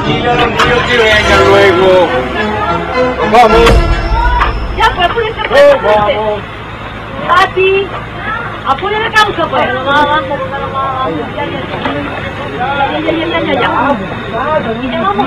Tranquila, tranquilo, que venga luego. Nos vamos. Ya, pues apúrense, Nos vamos. Pati, apure la causa, pues. Vamos. Ya. Vamos.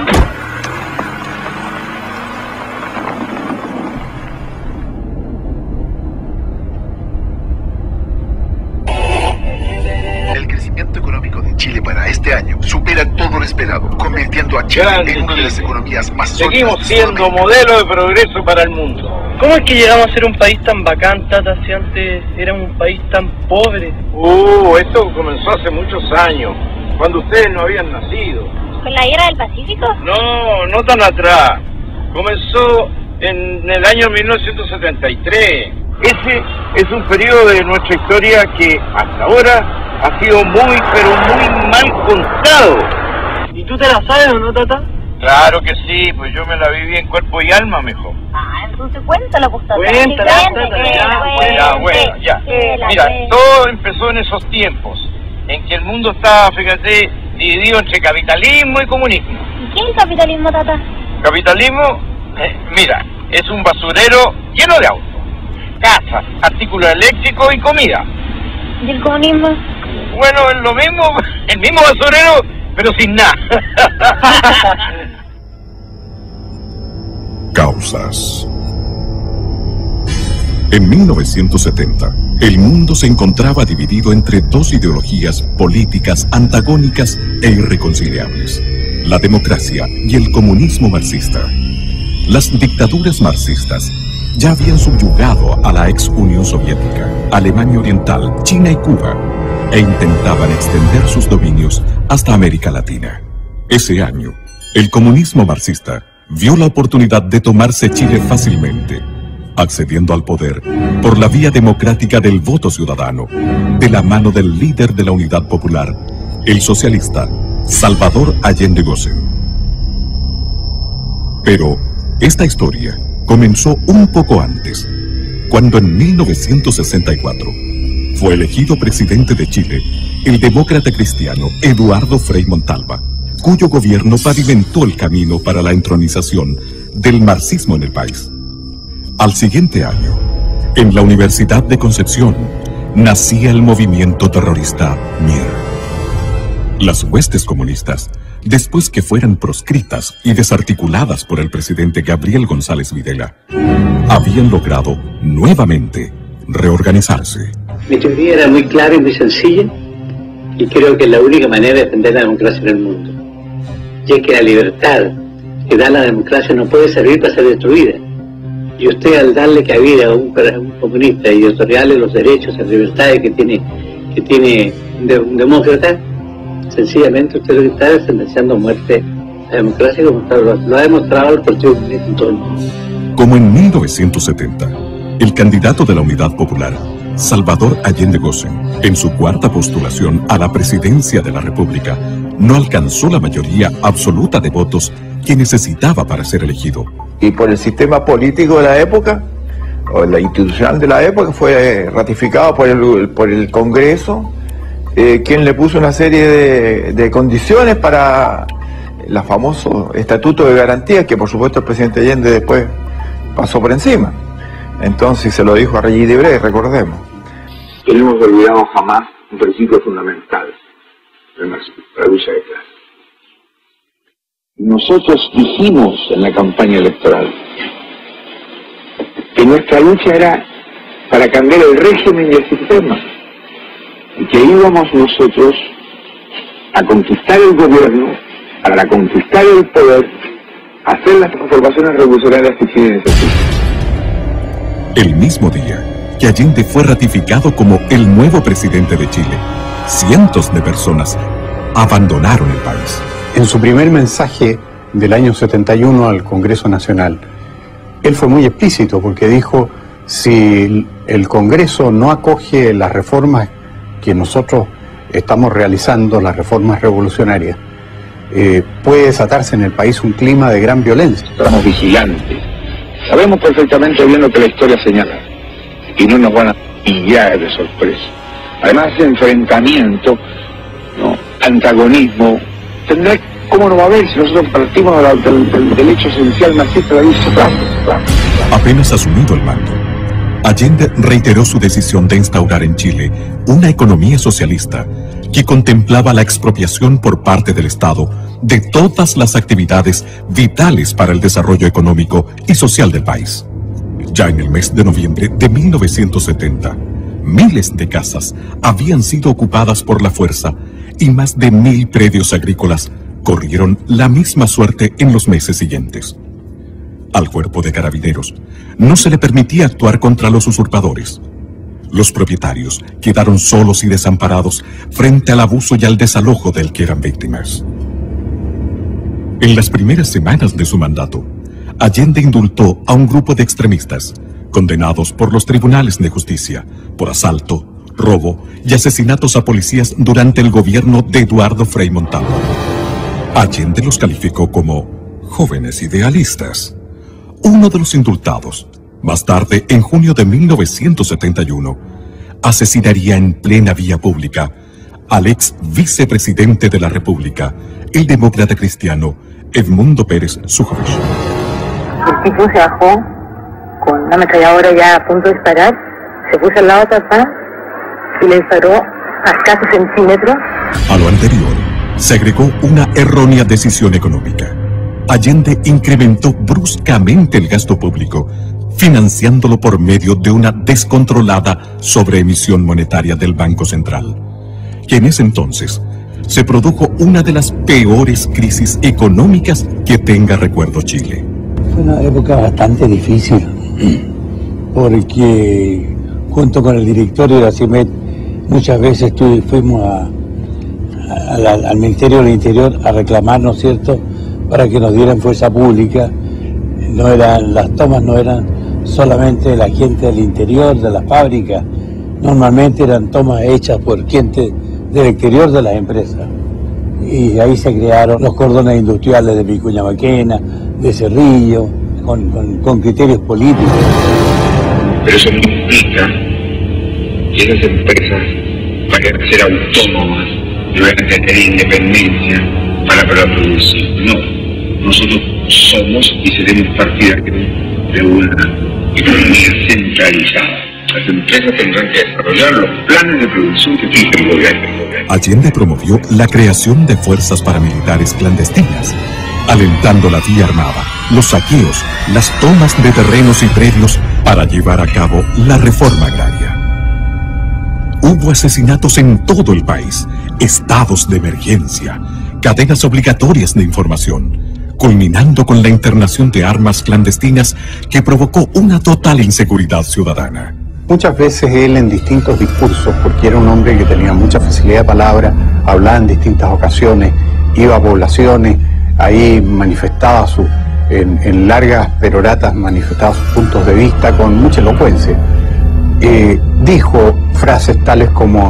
El crecimiento económico de Chile para este año supera todo lo esperado, convirtiendo a Chile Grande en una de las Chile. economías más Seguimos sólidas de siendo Sudamérica. modelo de progreso para el mundo. ¿Cómo es que llegamos a ser un país tan bacán, Tata, si antes éramos un país tan pobre? Esto comenzó hace muchos años, cuando ustedes no habían nacido. ¿Con la guerra del Pacífico? No tan atrás. Comenzó en el año 1973. Ese es un periodo de nuestra historia que hasta ahora ha sido muy, pero muy mal contado. ¿Y tú te la sabes o no, Tata? Claro que sí, pues yo me la viví en cuerpo y alma, mejor. Entonces cuéntala, pues, Tata. Cuéntala, Ya. Mira, todo empezó en esos tiempos, en que el mundo estaba, fíjate, dividido entre capitalismo y comunismo. ¿Y qué es el capitalismo, Tata? Capitalismo, mira, es un basurero lleno de autos, casas, artículos eléctricos y comida. ¿Y el comunismo? Bueno, es lo mismo, el mismo basurero, pero sin nada. Causas. En 1970, el mundo se encontraba dividido entre dos ideologías políticas antagónicas e irreconciliables: la democracia y el comunismo marxista. Las dictaduras marxistas ya habían subyugado a la ex Unión Soviética, Alemania Oriental, China y Cuba, e intentaban extender sus dominios hasta América Latina. Ese año, el comunismo marxista vio la oportunidad de tomarse Chile fácilmente, accediendo al poder por la vía democrática del voto ciudadano, de la mano del líder de la Unidad Popular, el socialista Salvador Allende Gossen. Pero esta historia comenzó un poco antes, cuando en 1964 fue elegido presidente de Chile el demócrata cristiano Eduardo Frei Montalva, cuyo gobierno pavimentó el camino para la entronización del marxismo en el país. Al siguiente año, en la Universidad de Concepción, nacía el movimiento terrorista MIR. Las huestes comunistas, después que fueran proscritas y desarticuladas por el presidente Gabriel González Videla, habían logrado nuevamente reorganizarse. Mi teoría era muy clara y muy sencilla, y creo que es la única manera de defender la democracia en el mundo. Y es que la libertad que da la democracia no puede servir para ser destruida. Y usted, al darle cabida a un comunista y otorgarle los derechos y las libertades que tiene un demócrata, sencillamente usted lo que está es sentenciando a muerte la democracia, como lo ha demostrado el Partido Comunista en todo el mundo. Como en 1970, el candidato de la Unidad Popular, Salvador Allende Gossen, en su cuarta postulación a la presidencia de la República, no alcanzó la mayoría absoluta de votos que necesitaba para ser elegido. Y por el sistema político de la época, o la institucional de la época, fue ratificado por el Congreso, quien le puso una serie de condiciones para el famoso Estatuto de Garantías, que por supuesto el presidente Allende después pasó por encima. Entonces se lo dijo a Regis Debray, recordemos. Que no hemos olvidado jamás un principio fundamental del marxismo, la lucha de clases. Nosotros dijimos en la campaña electoral que nuestra lucha era para cambiar el régimen y el sistema, y que íbamos nosotros a conquistar el gobierno, para conquistar el poder, a hacer las transformaciones revolucionarias que Chile necesita. El mismo día que Allende fue ratificado como el nuevo presidente de Chile, cientos de personas abandonaron el país. En su primer mensaje del año 71 al Congreso Nacional, él fue muy explícito porque dijo: si el Congreso no acoge las reformas que nosotros estamos realizando, las reformas revolucionarias, puede desatarse en el país un clima de gran violencia. Estamos vigilantes, sabemos perfectamente bien lo que la historia señala y no nos van a pillar de sorpresa. Además, ese enfrentamiento, antagonismo, tendrá ¿Cómo no va a haber si nosotros partimos del hecho esencial marxista de la vida? Apenas asumido el mando, Allende reiteró su decisión de instaurar en Chile una economía socialista que contemplaba la expropiación por parte del Estado de todas las actividades vitales para el desarrollo económico y social del país. Ya en el mes de noviembre de 1970, miles de casas habían sido ocupadas por la fuerza y más de 1000 predios agrícolas corrieron la misma suerte en los meses siguientes. Al cuerpo de carabineros no se le permitía actuar contra los usurpadores. Los propietarios quedaron solos y desamparados frente al abuso y al desalojo del que eran víctimas. En las primeras semanas de su mandato, Allende indultó a un grupo de extremistas, condenados por los tribunales de justicia, por asalto, robo y asesinatos a policías durante el gobierno de Eduardo Frei Montalva. Allende los calificó como jóvenes idealistas. Uno de los indultados, más tarde, en junio de 1971, asesinaría en plena vía pública al ex vicepresidente de la República, el demócrata cristiano Edmundo Pérez Sujovic. El tipo se bajó con una ametralladora ya a punto de disparar, se puso al lado de papá y le disparó a escasos centímetros. A lo anterior, se agregó una errónea decisión económica. Allende incrementó bruscamente el gasto público, financiándolo por medio de una descontrolada sobreemisión monetaria del Banco Central, que en ese entonces se produjo una de las peores crisis económicas que tenga recuerdo Chile. Fue una época bastante difícil, porque junto con el directorio de la CIMED muchas veces fuimos al Ministerio del Interior a reclamar, ¿no es cierto?, para que nos dieran fuerza pública. Las tomas no eran solamente de la gente del interior, de la fábrica, normalmente eran tomas hechas por gente del exterior de las empresas. Y ahí se crearon los cordones industriales de Vicuña Maquena, de Cerrillo, con criterios políticos. Pero eso no implica que esas empresas vayan a ser autónomas y vayan a tener independencia para producir. No. Nosotros somos y seremos partidarios de una economía centralizada. Las empresas tendrán que desarrollar los planes de producción que fije el gobierno. Allende promovió la creación de fuerzas paramilitares clandestinas, alentando la vía armada, los saqueos, las tomas de terrenos y predios para llevar a cabo la reforma agraria. Hubo asesinatos en todo el país, estados de emergencia, cadenas obligatorias de información, culminando con la internación de armas clandestinas que provocó una total inseguridad ciudadana. Muchas veces él en distintos discursos, porque era un hombre que tenía mucha facilidad de palabra, hablaba en distintas ocasiones, iba a poblaciones, ahí manifestaba en largas peroratas manifestaba sus puntos de vista con mucha elocuencia. Dijo frases tales como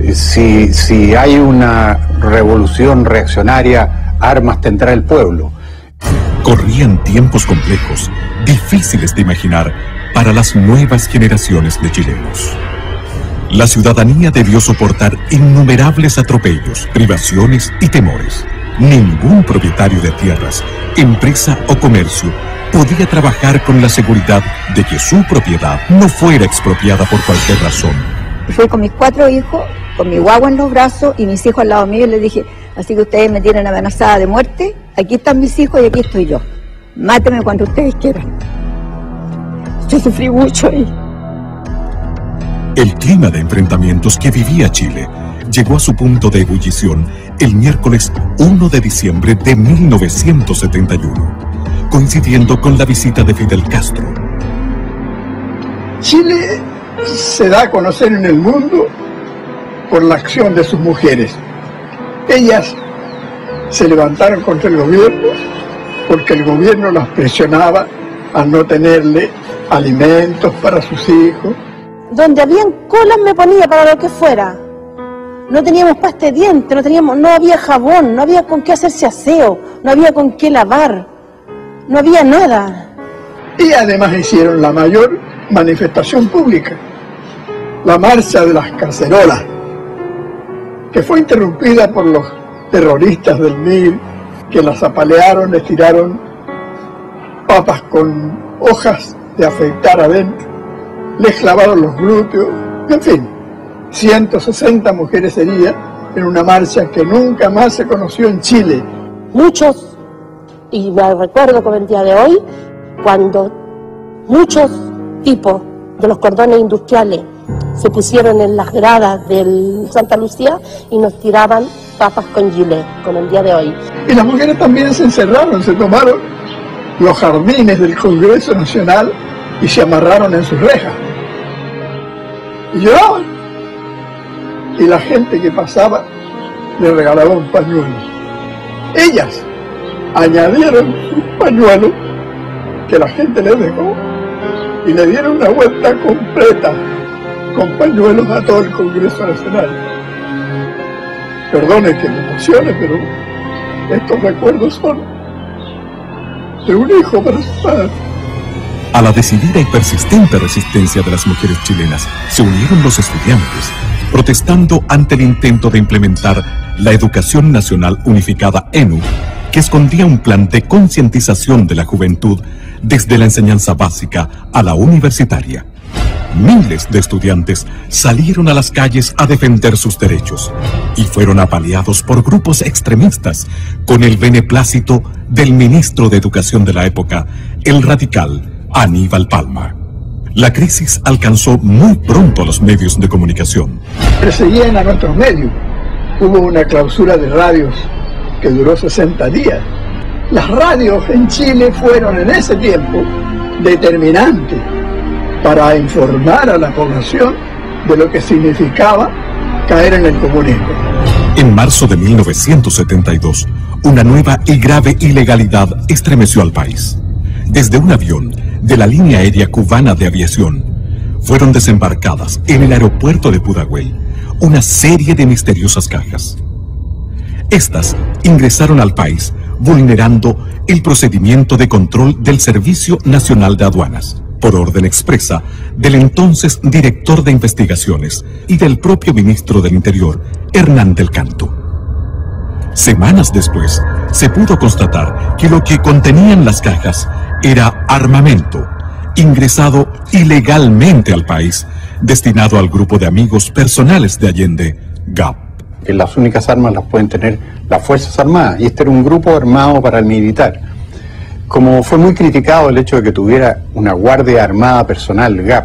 si hay una revolución reaccionaria, armas tendrá el pueblo. Corrían tiempos complejos, difíciles de imaginar para las nuevas generaciones de chilenos. La ciudadanía debió soportar innumerables atropellos, privaciones y temores. Ningún propietario de tierras, empresa o comercio podía trabajar con la seguridad de que su propiedad no fuera expropiada por cualquier razón. Fui con mis 4 hijos, con mi guagua en los brazos y mis hijos al lado mío y les dije, así que ustedes me tienen amenazada de muerte, aquí están mis hijos y aquí estoy yo. Mátenme cuando ustedes quieran. Yo sufrí mucho ahí. El clima de enfrentamientos que vivía Chile llegó a su punto de ebullición el miércoles 1 de diciembre de 1971, coincidiendo con la visita de Fidel Castro. Chile se da a conocer en el mundo por la acción de sus mujeres. Ellas se levantaron contra el gobierno porque el gobierno las presionaba a no tenerle alimentos para sus hijos. Donde habían colas me ponía para lo que fuera. No teníamos pasta de dientes, no había jabón, no había con qué hacerse aseo, no había con qué lavar, no había nada. Y además hicieron la mayor manifestación pública, la marcha de las cacerolas, que fue interrumpida por los terroristas del MIR que las apalearon, les tiraron papas con hojas de afeitar adentro, les clavaron los glúteos, en fin, 160 mujeres heridas en una marcha que nunca más se conoció en Chile. Muchos, y me recuerdo como el día de hoy, cuando muchos tipos de los cordones industriales se pusieron en las gradas del Santa Lucía y nos tiraban papas con gilet, como el día de hoy. Y las mujeres también se encerraron, se tomaron los jardines del Congreso Nacional y se amarraron en sus rejas. Y lloraban. Y la gente que pasaba le regalaba un pañuelo. Ellas añadieron un pañuelo que la gente les dejó y le dieron una vuelta completa con pañuelos a todo el Congreso Nacional. Perdone que me emocione, pero estos recuerdos son de un hijo para su padre. A la decidida y persistente resistencia de las mujeres chilenas se unieron los estudiantes, protestando ante el intento de implementar la Educación Nacional Unificada ENU, que escondía un plan de concientización de la juventud desde la enseñanza básica a la universitaria. Miles de estudiantes salieron a las calles a defender sus derechos y fueron apaleados por grupos extremistas con el beneplácito del ministro de Educación de la época, el radical Aníbal Palma. La crisis alcanzó muy pronto a los medios de comunicación. Perseguían a nuestros medios. Hubo una clausura de radios que duró 60 días. Las radios en Chile fueron en ese tiempo determinantes para informar a la población de lo que significaba caer en el comunismo. En marzo de 1972, una nueva y grave ilegalidad estremeció al país. Desde un avión de la línea aérea cubana de aviación, fueron desembarcadas en el aeropuerto de Pudahuel una serie de misteriosas cajas. Estas ingresaron al país vulnerando el procedimiento de control del Servicio Nacional de Aduanas, por orden expresa del entonces director de investigaciones y del propio ministro del Interior, Hernán del Canto. Semanas después, se pudo constatar que lo que contenían las cajas era armamento, ingresado ilegalmente al país, destinado al grupo de amigos personales de Allende, GAP. Que las únicas armas las pueden tener las Fuerzas Armadas, y este era un grupo armado paramilitar. Como fue muy criticado el hecho de que tuviera una Guardia Armada personal, GAP,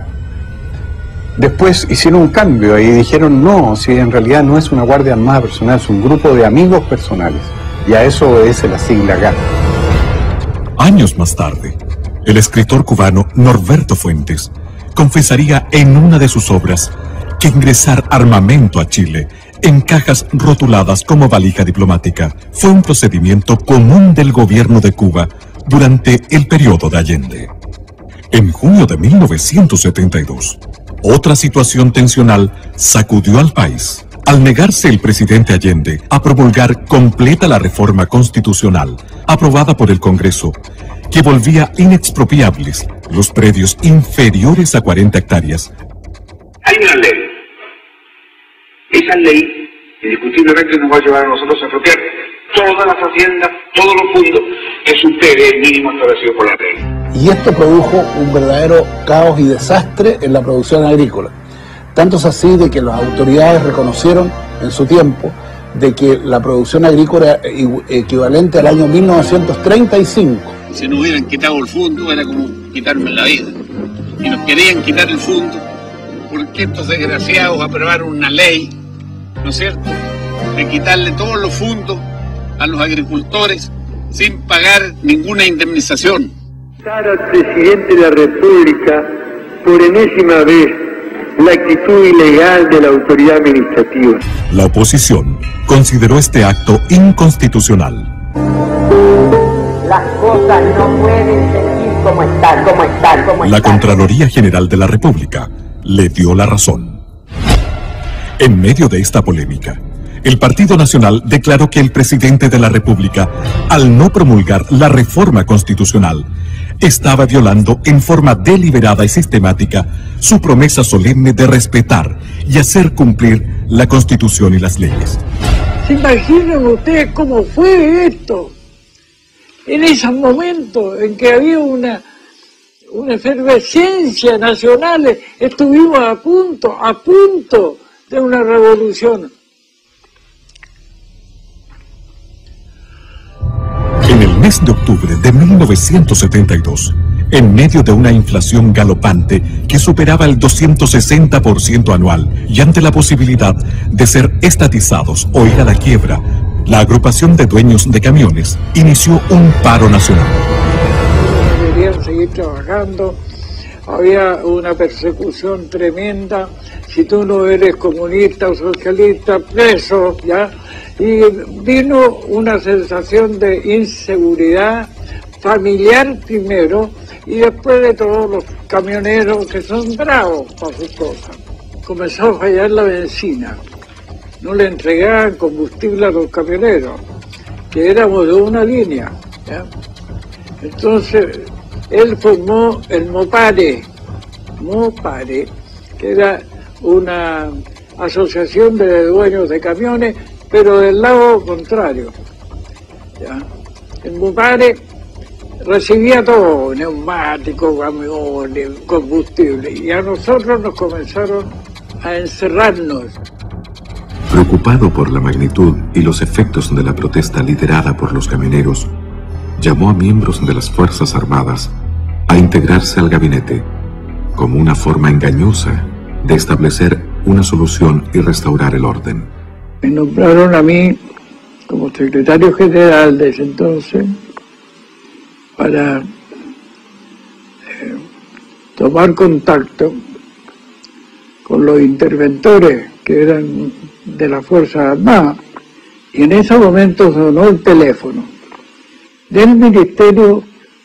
después hicieron un cambio y dijeron no, si en realidad no es una Guardia Armada personal, es un grupo de amigos personales, y a eso obedece la sigla GAP. Años más tarde, el escritor cubano Norberto Fuentes confesaría en una de sus obras que ingresar armamento a Chile en cajas rotuladas como valija diplomática fue un procedimiento común del gobierno de Cuba durante el periodo de Allende. En junio de 1972, otra situación tensional sacudió al país al negarse el presidente Allende a promulgar completa la reforma constitucional aprobada por el Congreso, que volvía inexpropiables los predios inferiores a 40 hectáreas. Hay una ley. Esa ley indiscutiblemente nos va a llevar a nosotros a expropiar todas las haciendas, todos los fondos que supere el mínimo establecido por la ley. Y esto produjo un verdadero caos y desastre en la producción agrícola. Tanto es así de que las autoridades reconocieron en su tiempo de que la producción agrícola equivalente al año 1935. Si no hubieran quitado el fondo era como quitarme la vida. Y nos querían quitar el fondo porque estos desgraciados aprobaron una ley, ¿no es cierto?, de quitarle todos los fondos a los agricultores sin pagar ninguna indemnización. Al presidente de la República por enésima vez la actitud ilegal de la autoridad administrativa. La oposición consideró este acto inconstitucional. Las cosas no pueden seguir como están. La Contraloría General de la República le dio la razón. En medio de esta polémica, el Partido Nacional declaró que el presidente de la República, al no promulgar la reforma constitucional, estaba violando en forma deliberada y sistemática su promesa solemne de respetar y hacer cumplir la Constitución y las leyes. ¿Se imaginan ustedes cómo fue esto? en esos momentos en que había una efervescencia nacional, estuvimos a punto de una revolución. En el mes de octubre de 1972, en medio de una inflación galopante que superaba el 260% anual y ante la posibilidad de ser estatizados o ir a la quiebra, la agrupación de dueños de camiones inició un paro nacional. Querían seguir trabajando, había una persecución tremenda, si tú no eres comunista o socialista, preso, ¿ya? Y vino una sensación de inseguridad familiar primero, y después de todos los camioneros que son bravos para sus cosas. Comenzó a fallar la benzina, no le entregaban combustible a los camioneros, que éramos de una línea, ¿ya? Entonces él formó el Mopare, que era una asociación de dueños de camiones, pero del lado contrario, ¿ya? El Mopare recibía todo, neumáticos, camiones, combustible, y a nosotros nos comenzaron a encerrarnos. Preocupado por la magnitud y los efectos de la protesta liderada por los camioneros, llamó a miembros de las Fuerzas Armadas a integrarse al gabinete como una forma engañosa de establecer una solución y restaurar el orden. Me nombraron a mí como secretario general de ese entonces para tomar contacto con los interventores que eran de las Fuerzas Armadas, y en ese momento sonó el teléfono del Ministerio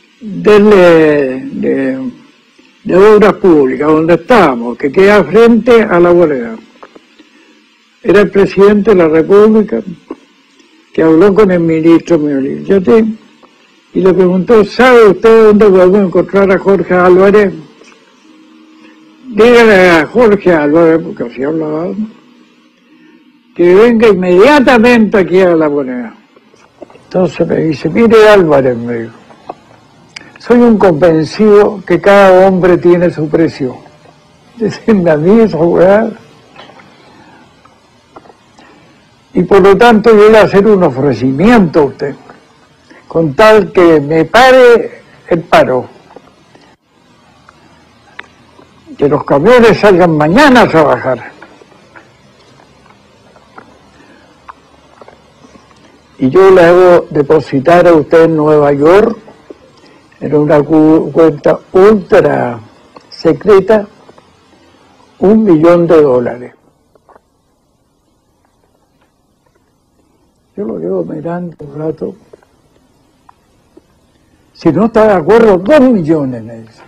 de Obras Públicas, donde estábamos, que queda frente a la bolera. Era el presidente de la República que habló con el ministro Miolillate y le preguntó: ¿sabe usted dónde podemos encontrar a Jorge Álvarez? Dígale a Jorge Álvarez, porque así hablaba, que venga inmediatamente aquí a la moneda. Entonces me dice: mire Álvarez, me dijo, soy un convencido que cada hombre tiene su precio. Decirme a mí esa weá. Y por lo tanto yo voy a hacer un ofrecimiento a usted, con tal que me pare el paro. Que los camiones salgan mañana a trabajar. Y yo le hago depositar a usted en Nueva York, en una cuenta ultra secreta, $1 millón. Yo lo llevo mirando un rato. Si no está de acuerdo, 2 millones me dice.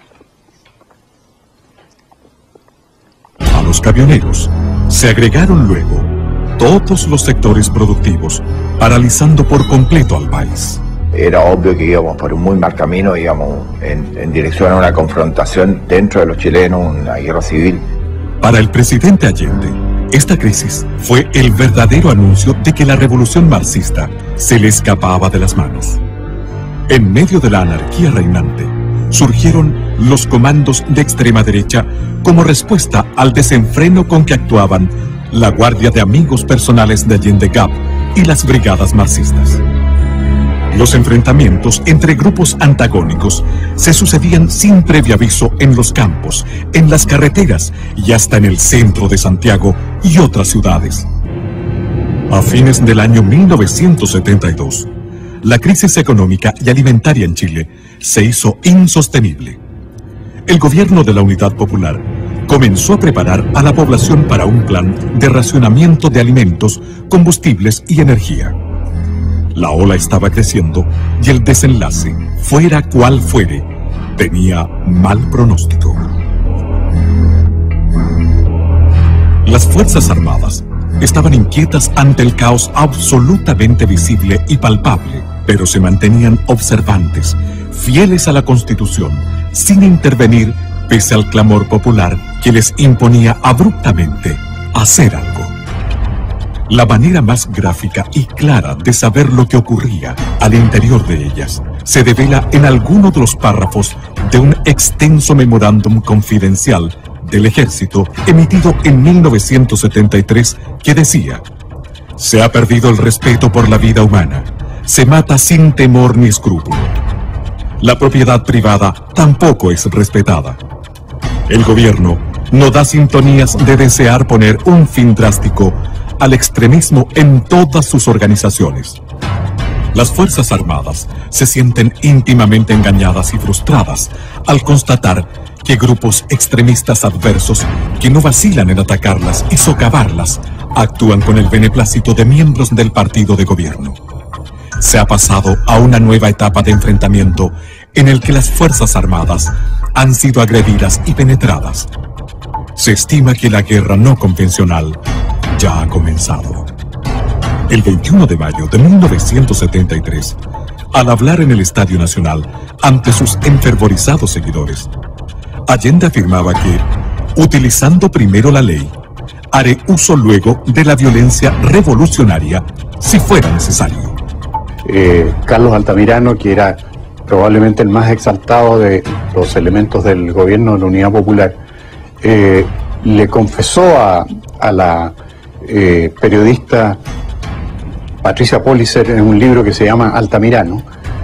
A los camioneros se agregaron luego todos los sectores productivos, paralizando por completo al país. Era obvio que íbamos por un muy mal camino, íbamos en dirección a una confrontación dentro de los chilenos, una guerra civil. Para el presidente Allende, esta crisis fue el verdadero anuncio de que la revolución marxista se le escapaba de las manos. En medio de la anarquía reinante, surgieron los comandos de extrema derecha como respuesta al desenfreno con que actuaban la Guardia de Amigos Personales de Allende Gap y las brigadas marxistas. Los enfrentamientos entre grupos antagónicos se sucedían sin previo aviso en los campos, en las carreteras y hasta en el centro de Santiago y otras ciudades. A fines del año 1972, la crisis económica y alimentaria en Chile se hizo insostenible. El gobierno de la Unidad Popular comenzó a preparar a la población para un plan de racionamiento de alimentos, combustibles y energía. La ola estaba creciendo y el desenlace, fuera cual fuere, tenía mal pronóstico. Las Fuerzas Armadas estaban inquietas ante el caos absolutamente visible y palpable, pero se mantenían observantes, fieles a la Constitución, sin intervenir pese al clamor popular que les imponía abruptamente hacer algo. La manera más gráfica y clara de saber lo que ocurría al interior de ellas se devela en alguno de los párrafos de un extenso memorándum confidencial del ejército emitido en 1973 que decía: se ha perdido el respeto por la vida humana, se mata sin temor ni escrúpulo. La propiedad privada tampoco es respetada. El gobierno no da sintonías de desear poner un fin drástico al extremismo en todas sus organizaciones. Las Fuerzas Armadas se sienten íntimamente engañadas y frustradas al constatar que grupos extremistas adversos que no vacilan en atacarlas y socavarlas actúan con el beneplácito de miembros del partido de gobierno. Se ha pasado a una nueva etapa de enfrentamiento en el que las Fuerzas Armadas han sido agredidas y penetradas. Se estima que la guerra no convencional ya ha comenzado. El 21 de mayo de 1973, al hablar en el Estadio Nacional ante sus enfervorizados seguidores, Allende afirmaba que, utilizando primero la ley, haré uso luego de la violencia revolucionaria si fuera necesario. Carlos Altamirano, que era probablemente el más exaltado de los elementos del gobierno de la Unidad Popular, le confesó a la periodista Patricia Pollicer en un libro que se llama Altamirano,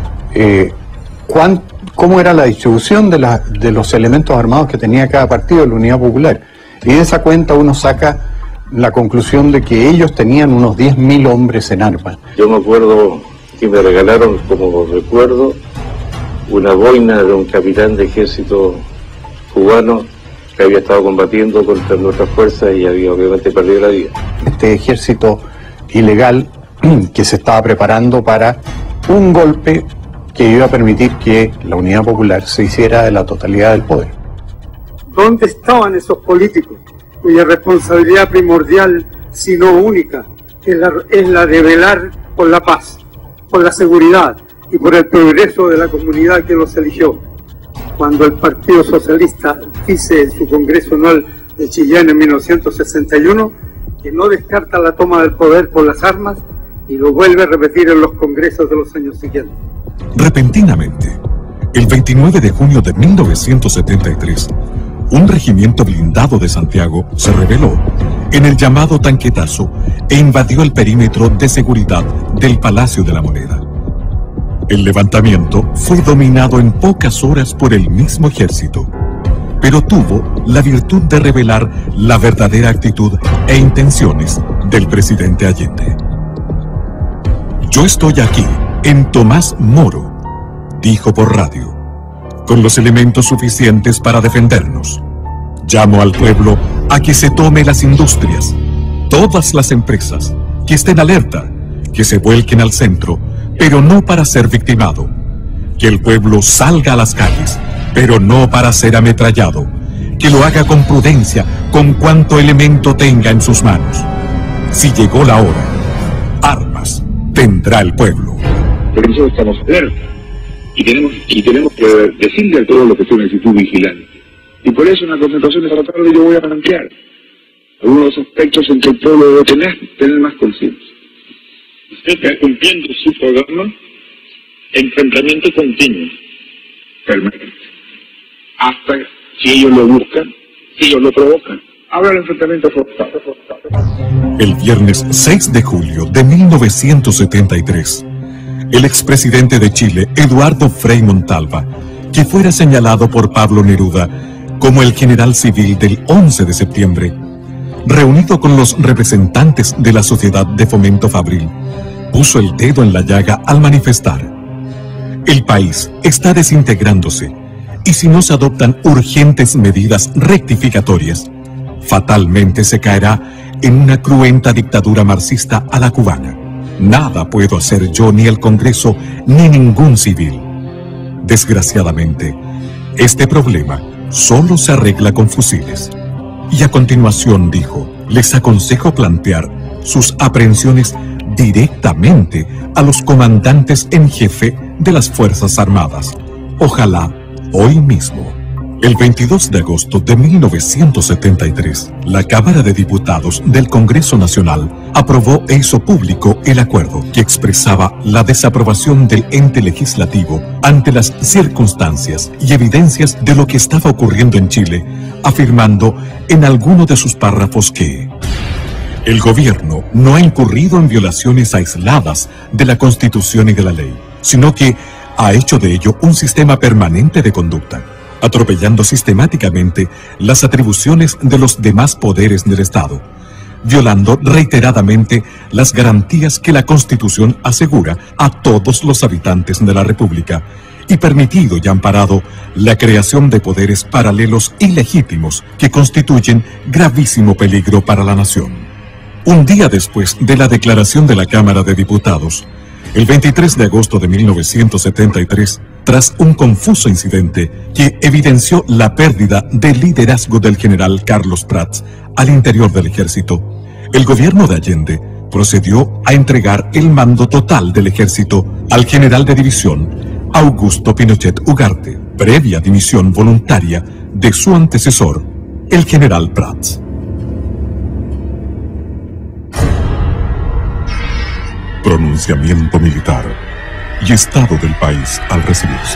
cómo era la distribución de los elementos armados que tenía cada partido de la Unidad Popular. Y de esa cuenta uno saca la conclusión de que ellos tenían unos 10.000 hombres en armas. Yo me acuerdo que me regalaron, como recuerdo, una boina de un capitán de ejército cubano que había estado combatiendo contra nuestras fuerzas y había obviamente perdido la vida. Este ejército ilegal que se estaba preparando para un golpe que iba a permitir que la Unidad Popular se hiciera de la totalidad del poder. ¿Dónde estaban esos políticos cuya responsabilidad primordial, si no única, es la de velar por la paz, por la seguridad y por el progreso de la comunidad que los eligió? Cuando el Partido Socialista dice en su Congreso Anual de Chillán en 1961 que no descarta la toma del poder por las armas, y lo vuelve a repetir en los congresos de los años siguientes. Repentinamente, el 29 de junio de 1973, un regimiento blindado de Santiago se rebeló en el llamado Tanquetazo e invadió el perímetro de seguridad del Palacio de la Moneda. El levantamiento fue dominado en pocas horas por el mismo ejército, pero tuvo la virtud de revelar la verdadera actitud e intenciones del presidente Allende. Yo estoy aquí, en Tomás Moro, dijo por radio, con los elementos suficientes para defendernos. Llamo al pueblo a que se tome las industrias, todas las empresas, que estén alerta, que se vuelquen al centro, pero no para ser victimado. Que el pueblo salga a las calles, pero no para ser ametrallado. Que lo haga con prudencia, con cuanto elemento tenga en sus manos. Si llegó la hora, armas tendrá el pueblo. Pero nosotros estamos alerta y tenemos que decirle al pueblo que es una actitud vigilante. Y por eso en la concentración de esta tarde yo voy a plantear algunos aspectos en que el pueblo debe tener más conciencia. Usted está cumpliendo su programa, enfrentamiento continuo. Permanente. Hasta si ellos lo buscan, si ellos lo provocan, habrá el enfrentamiento forzado. El viernes 6 de julio de 1973, el expresidente de Chile, Eduardo Frei Montalva, que fuera señalado por Pablo Neruda como el general civil del 11 de septiembre, reunido con los representantes de la Sociedad de Fomento Fabril, puso el dedo en la llaga al manifestar: el país está desintegrándose y si no se adoptan urgentes medidas rectificatorias, fatalmente se caerá en una cruenta dictadura marxista a la cubana. Nada puedo hacer yo, ni el Congreso, ni ningún civil. Desgraciadamente, este problema solo se arregla con fusiles. Y a continuación dijo: les aconsejo plantear sus aprehensiones directamente a los comandantes en jefe de las Fuerzas Armadas. Ojalá hoy mismo. El 22 de agosto de 1973, la Cámara de Diputados del Congreso Nacional aprobó e hizo público el acuerdo que expresaba la desaprobación del ente legislativo ante las circunstancias y evidencias de lo que estaba ocurriendo en Chile, afirmando en alguno de sus párrafos que el gobierno no ha incurrido en violaciones aisladas de la Constitución y de la ley, sino que ha hecho de ello un sistema permanente de conducta, atropellando sistemáticamente las atribuciones de los demás poderes del Estado, violando reiteradamente las garantías que la Constitución asegura a todos los habitantes de la República y permitido y amparado la creación de poderes paralelos ilegítimos que constituyen gravísimo peligro para la nación. Un día después de la declaración de la Cámara de Diputados, el 23 de agosto de 1973, tras un confuso incidente que evidenció la pérdida del liderazgo del general Carlos Prats al interior del ejército, el gobierno de Allende procedió a entregar el mando total del ejército al general de división Augusto Pinochet Ugarte, previa dimisión voluntaria de su antecesor, el general Prats. Pronunciamiento militar y estado del país al recibirse.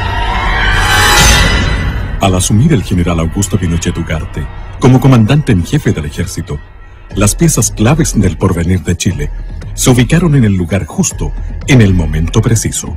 Al asumir el general Augusto Pinochet Ugarte como comandante en jefe del ejército, las piezas claves del porvenir de Chile se ubicaron en el lugar justo, en el momento preciso.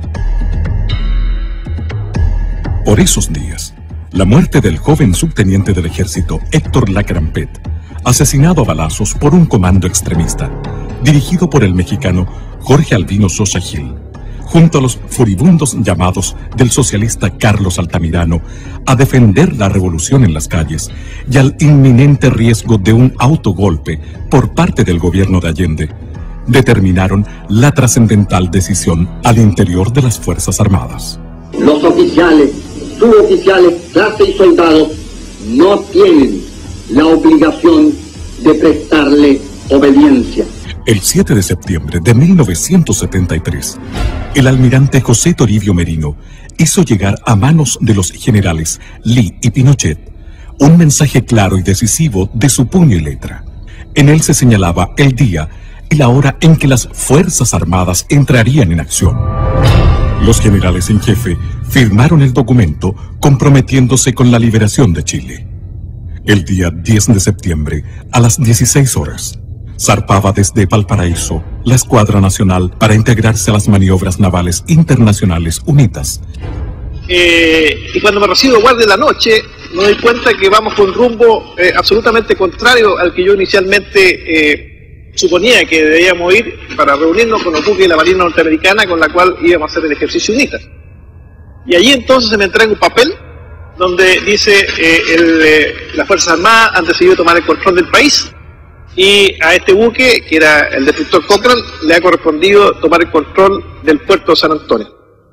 Por esos días, la muerte del joven subteniente del ejército Héctor Lacrampet, asesinado a balazos por un comando extremista, dirigido por el mexicano Jorge Albino Sosa Gil, junto a los furibundos llamados del socialista Carlos Altamirano a defender la revolución en las calles y al inminente riesgo de un autogolpe por parte del gobierno de Allende, determinaron la trascendental decisión al interior de las Fuerzas Armadas. Los oficiales, suboficiales, clase y soldados no tienen la obligación de prestarle obediencia. El 7 de septiembre de 1973, el almirante José Toribio Merino hizo llegar a manos de los generales Lee y Pinochet un mensaje claro y decisivo de su puño y letra. En él se señalaba el día y la hora en que las Fuerzas Armadas entrarían en acción. Los generales en jefe firmaron el documento comprometiéndose con la liberación de Chile. El día 10 de septiembre, a las 16 horas, zarpaba desde Valparaíso la Escuadra Nacional para integrarse a las maniobras navales internacionales UNITAS. Y cuando me recibo guardia de la noche, me doy cuenta que vamos con rumbo absolutamente contrario al que yo inicialmente suponía que debíamos ir para reunirnos con los buques de la Marina Norteamericana con la cual íbamos a hacer el ejercicio UNITAS. Y allí entonces se me entrega un papel donde dice las Fuerzas Armadas han decidido tomar el control del país y a este buque, que era el destructor Cochrane, le ha correspondido tomar el control del puerto de San Antonio.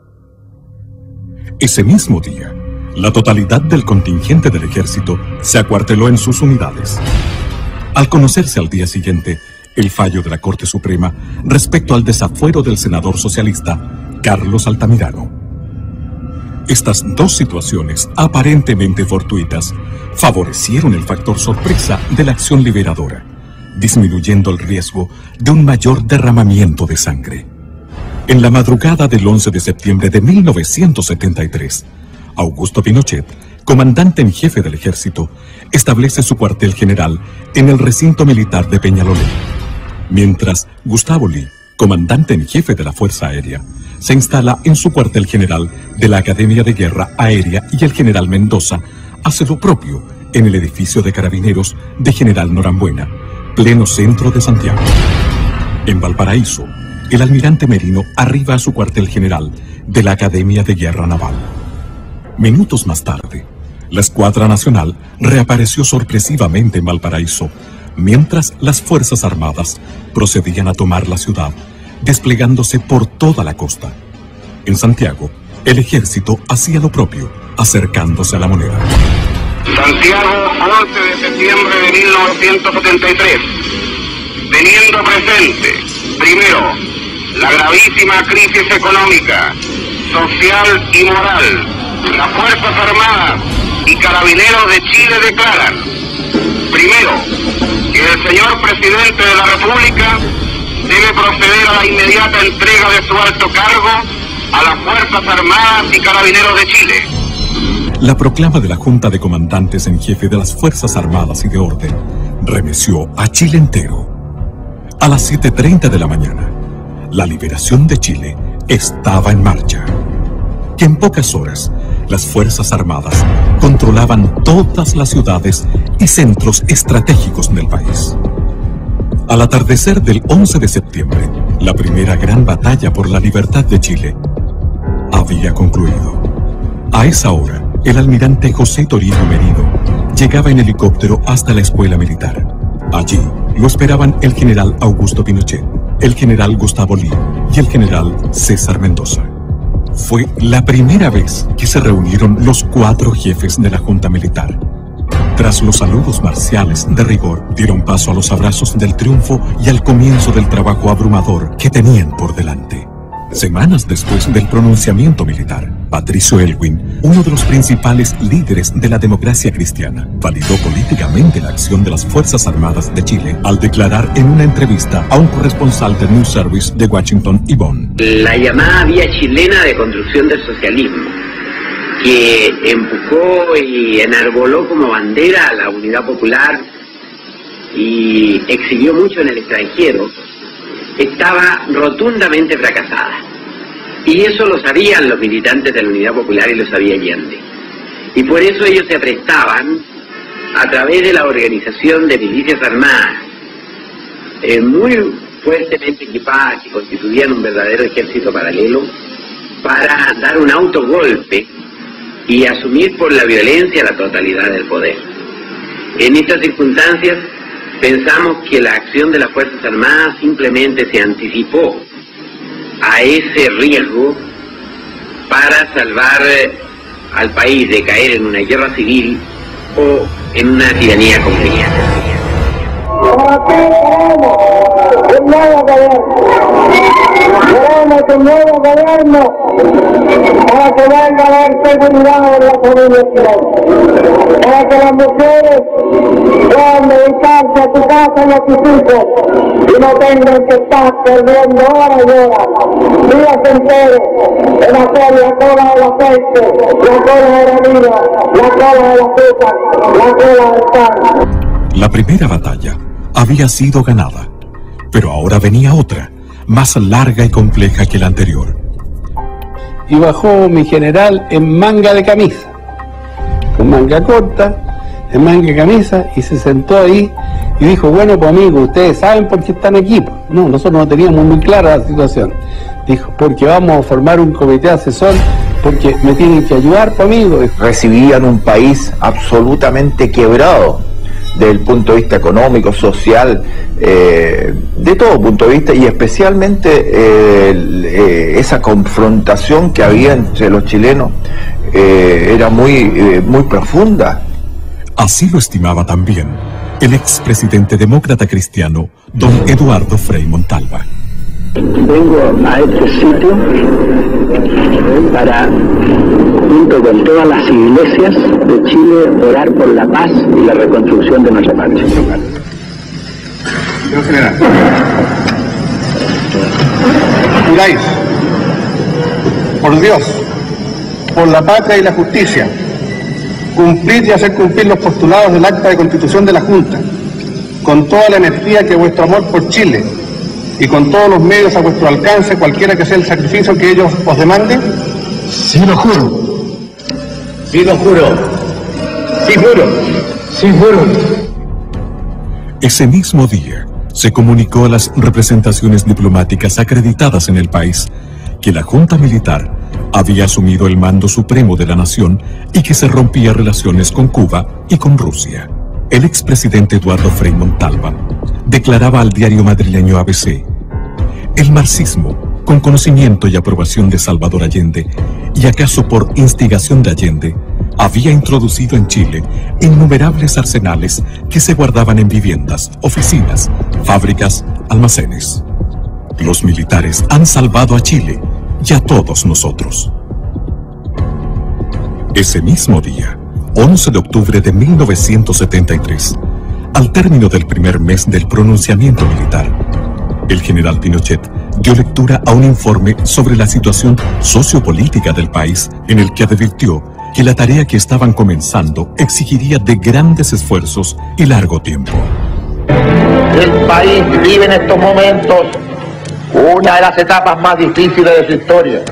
Ese mismo día, la totalidad del contingente del ejército se acuarteló en sus unidades. Al conocerse al día siguiente el fallo de la Corte Suprema respecto al desafuero del senador socialista Carlos Altamirano. Estas dos situaciones, aparentemente fortuitas, favorecieron el factor sorpresa de la acción liberadora, disminuyendo el riesgo de un mayor derramamiento de sangre. En la madrugada del 11 de septiembre de 1973, Augusto Pinochet, comandante en jefe del ejército, establece su cuartel general en el recinto militar de Peñalolén, mientras Gustavo Lee, comandante en jefe de la Fuerza Aérea, se instala en su cuartel general de la Academia de Guerra Aérea y el general Mendoza hace lo propio en el edificio de carabineros de General Norambuena, pleno centro de Santiago. En Valparaíso, el almirante Merino arriba a su cuartel general de la Academia de Guerra Naval. Minutos más tarde, la Escuadra Nacional reapareció sorpresivamente en Valparaíso, mientras las Fuerzas Armadas procedían a tomar la ciudad, desplegándose por toda la costa. En Santiago, el ejército hacía lo propio, acercándose a la Moneda. Santiago, 11 de septiembre de 1973. Teniendo presente, primero, la gravísima crisis económica, social y moral, las Fuerzas Armadas y Carabineros de Chile declaran, primero, que el señor presidente de la República debe proceder a la inmediata entrega de su alto cargo a las Fuerzas Armadas y Carabineros de Chile. La proclama de la Junta de Comandantes en Jefe de las Fuerzas Armadas y de Orden remeció a Chile entero. A las 7:30 de la mañana, la liberación de Chile estaba en marcha. Y en pocas horas, las Fuerzas Armadas controlaban todas las ciudades y centros estratégicos del país. Al atardecer del 11 de septiembre, la primera gran batalla por la libertad de Chile había concluido. A esa hora, el almirante José Toribio Merino llegaba en helicóptero hasta la escuela militar. Allí lo esperaban el general Augusto Pinochet, el general Gustavo Lee y el general César Mendoza. Fue la primera vez que se reunieron los 4 jefes de la Junta Militar. Tras los saludos marciales de rigor, dieron paso a los abrazos del triunfo y al comienzo del trabajo abrumador que tenían por delante. Semanas después del pronunciamiento militar, Patricio Elwin, uno de los principales líderes de la democracia cristiana, validó políticamente la acción de las Fuerzas Armadas de Chile al declarar en una entrevista a un corresponsal del News Service de Washington y Bonn. La llamada vía chilena de construcción del socialismo, que empujó y enarboló como bandera a la unidad popular y exhibió mucho en el extranjero, estaba rotundamente fracasada. Y eso lo sabían los militantes de la Unidad Popular y lo sabía Allende. Y por eso ellos se aprestaban, a través de la organización de milicias armadas, muy fuertemente equipadas, que constituían un verdadero ejército paralelo, para dar un autogolpe y asumir por la violencia la totalidad del poder. En estas circunstancias, pensamos que la acción de las Fuerzas Armadas simplemente se anticipó a ese riesgo para salvar al país de caer en una guerra civil o en una tiranía comunista. Queremos un nuevo gobierno para que venga a dar seguridad en la comunidad, para que las mujeres puedan dedicarse a su casa y a sus hijos y no tengan que estar perdiendo horas y horas, días enteros en hacer la cola del aceite, la cola de la harina, la cola del azúcar, la cola del pan. La primera batalla había sido ganada, pero ahora venía otra, más larga y compleja que la anterior. Y bajó mi general en manga de camisa, con manga corta, en manga de camisa, y se sentó ahí y dijo, bueno, pues amigos, ustedes saben por qué están aquí. No, nosotros no teníamos muy clara la situación. Dijo, porque vamos a formar un comité asesor, porque me tienen que ayudar, pues amigos. Recibían un país absolutamente quebrado, desde el punto de vista económico, social, de todo punto de vista, y especialmente esa confrontación que había entre los chilenos era muy profunda. Así lo estimaba también el expresidente demócrata cristiano, don Eduardo Frei Montalva. Vengo a este sitio para, junto con todas las iglesias de Chile, orar por la paz y la reconstrucción de nuestra patria. Señor general, juráis, por Dios, por la patria y la justicia, cumplir y hacer cumplir los postulados del acta de constitución de la Junta, con toda la energía que vuestro amor por Chile y con todos los medios a vuestro alcance, cualquiera que sea el sacrificio que ellos os demanden? Sí, lo juro. Sí, lo juro. Sí, juro. Sí, juro. Ese mismo día se comunicó a las representaciones diplomáticas acreditadas en el país que la Junta Militar había asumido el mando supremo de la nación y que se rompía relaciones con Cuba y con Rusia. El expresidente Eduardo Frei Montalva declaraba al diario madrileño ABC: el marxismo, con conocimiento y aprobación de Salvador Allende, y acaso por instigación de Allende, había introducido en Chile innumerables arsenales que se guardaban en viviendas, oficinas, fábricas, almacenes. Los militares han salvado a Chile y a todos nosotros. Ese mismo día, 11 de octubre de 1973, al término del primer mes del pronunciamiento militar, el general Pinochet dio lectura a un informe sobre la situación sociopolítica del país, en el que advirtió que la tarea que estaban comenzando exigiría de grandes esfuerzos y largo tiempo. El país vive en estos momentos una de las etapas más difíciles de su historia.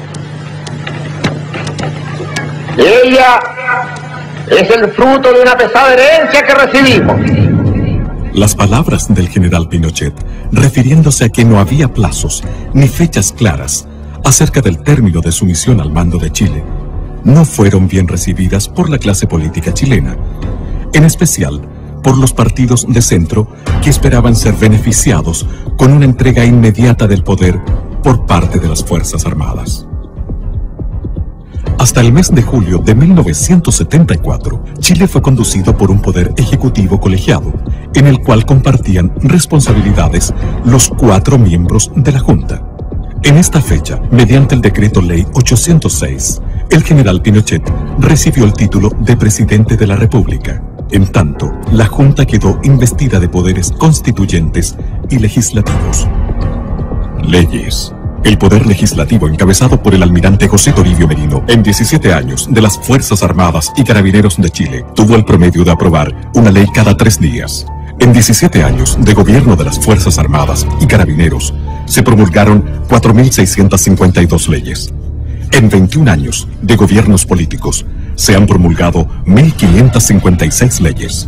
Ella es el fruto de una pesada herencia que recibimos. Las palabras del general Pinochet, refiriéndose a que no había plazos ni fechas claras acerca del término de su misión al mando de Chile, no fueron bien recibidas por la clase política chilena, en especial por los partidos de centro que esperaban ser beneficiados con una entrega inmediata del poder por parte de las Fuerzas Armadas. Hasta el mes de julio de 1974, Chile fue conducido por un poder ejecutivo colegiado, en el cual compartían responsabilidades los 4 miembros de la Junta. En esta fecha, mediante el decreto ley 806, el general Pinochet recibió el título de presidente de la República. En tanto, la Junta quedó investida de poderes constituyentes y legislativos. Leyes. El poder legislativo, encabezado por el almirante José Toribio Merino, en 17 años de las Fuerzas Armadas y Carabineros de Chile, tuvo el promedio de aprobar una ley cada 3 días. En 17 años de gobierno de las Fuerzas Armadas y Carabineros, se promulgaron 4.652 leyes. En 21 años de gobiernos políticos, se han promulgado 1.556 leyes.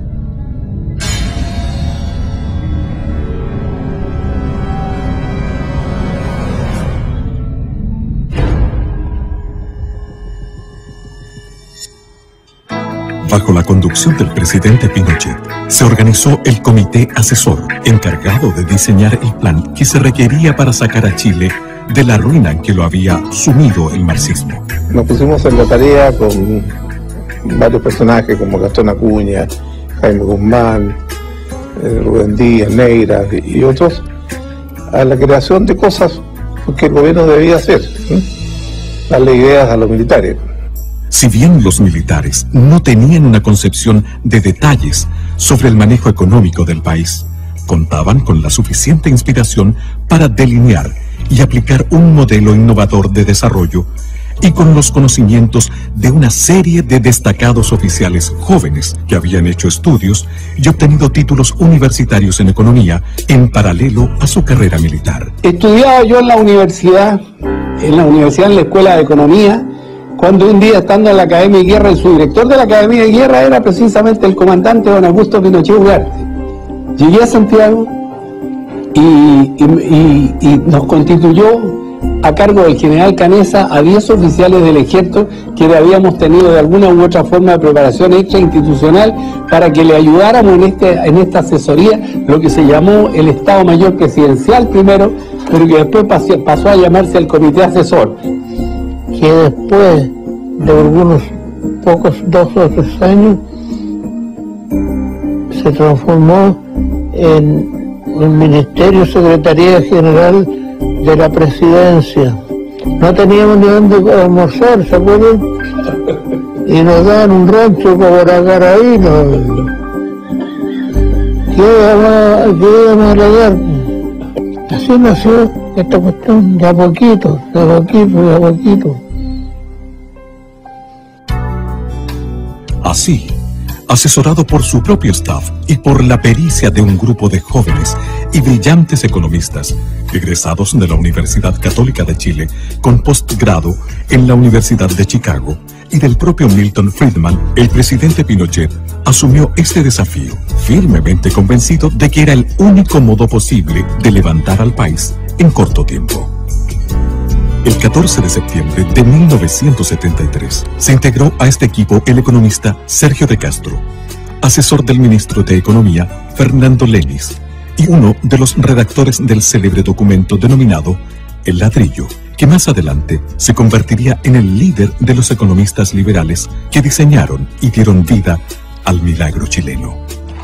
Bajo la conducción del presidente Pinochet, se organizó el comité asesor encargado de diseñar el plan que se requería para sacar a Chile de la ruina en que lo había sumido el marxismo. Nos pusimos en la tarea con varios personajes como Gastón Acuña, Jaime Guzmán, Rubén Díaz, Neira y otros, a la creación de cosas que el gobierno debía hacer, darle ideas a los militares. Si bien los militares no tenían una concepción de detalles sobre el manejo económico del país, contaban con la suficiente inspiración para delinear y aplicar un modelo innovador de desarrollo y con los conocimientos de una serie de destacados oficiales jóvenes que habían hecho estudios y obtenido títulos universitarios en economía en paralelo a su carrera militar. Estudiaba yo en la universidad, en la Escuela de Economía, cuando un día, estando en la Academia de Guerra, el subdirector de la Academia de Guerra era precisamente el comandante don Augusto Pinochet Ugarte. Llegué a Santiago y nos constituyó a cargo del general Canesa a 10 oficiales del ejército que habíamos tenido de alguna u otra forma de preparación extrainstitucional para que le ayudáramos en esta asesoría, lo que se llamó el Estado Mayor Presidencial primero, pero que después pasó a llamarse el Comité Asesor, que después de algunos pocos 2 o 3 años se transformó en el Ministerio Secretaría General de la Presidencia. No teníamos ni dónde almorzar, ¿se acuerdan? Y nos daban un rancho como ahí, ¿no? ¿Qué vamos a lograr? Así nació esta cuestión, de a poquito, de a poquito, de a poquito. Así, asesorado por su propio staff y por la pericia de un grupo de jóvenes y brillantes economistas egresados de la Universidad Católica de Chile con postgrado en la Universidad de Chicago y del propio Milton Friedman, el presidente Pinochet asumió este desafío, firmemente convencido de que era el único modo posible de levantar al país en corto tiempo. El 14 de septiembre de 1973 se integró a este equipo el economista Sergio de Castro, asesor del ministro de Economía Fernando Lenis y uno de los redactores del célebre documento denominado El Ladrillo, que más adelante se convertiría en el líder de los economistas liberales que diseñaron y dieron vida al milagro chileno.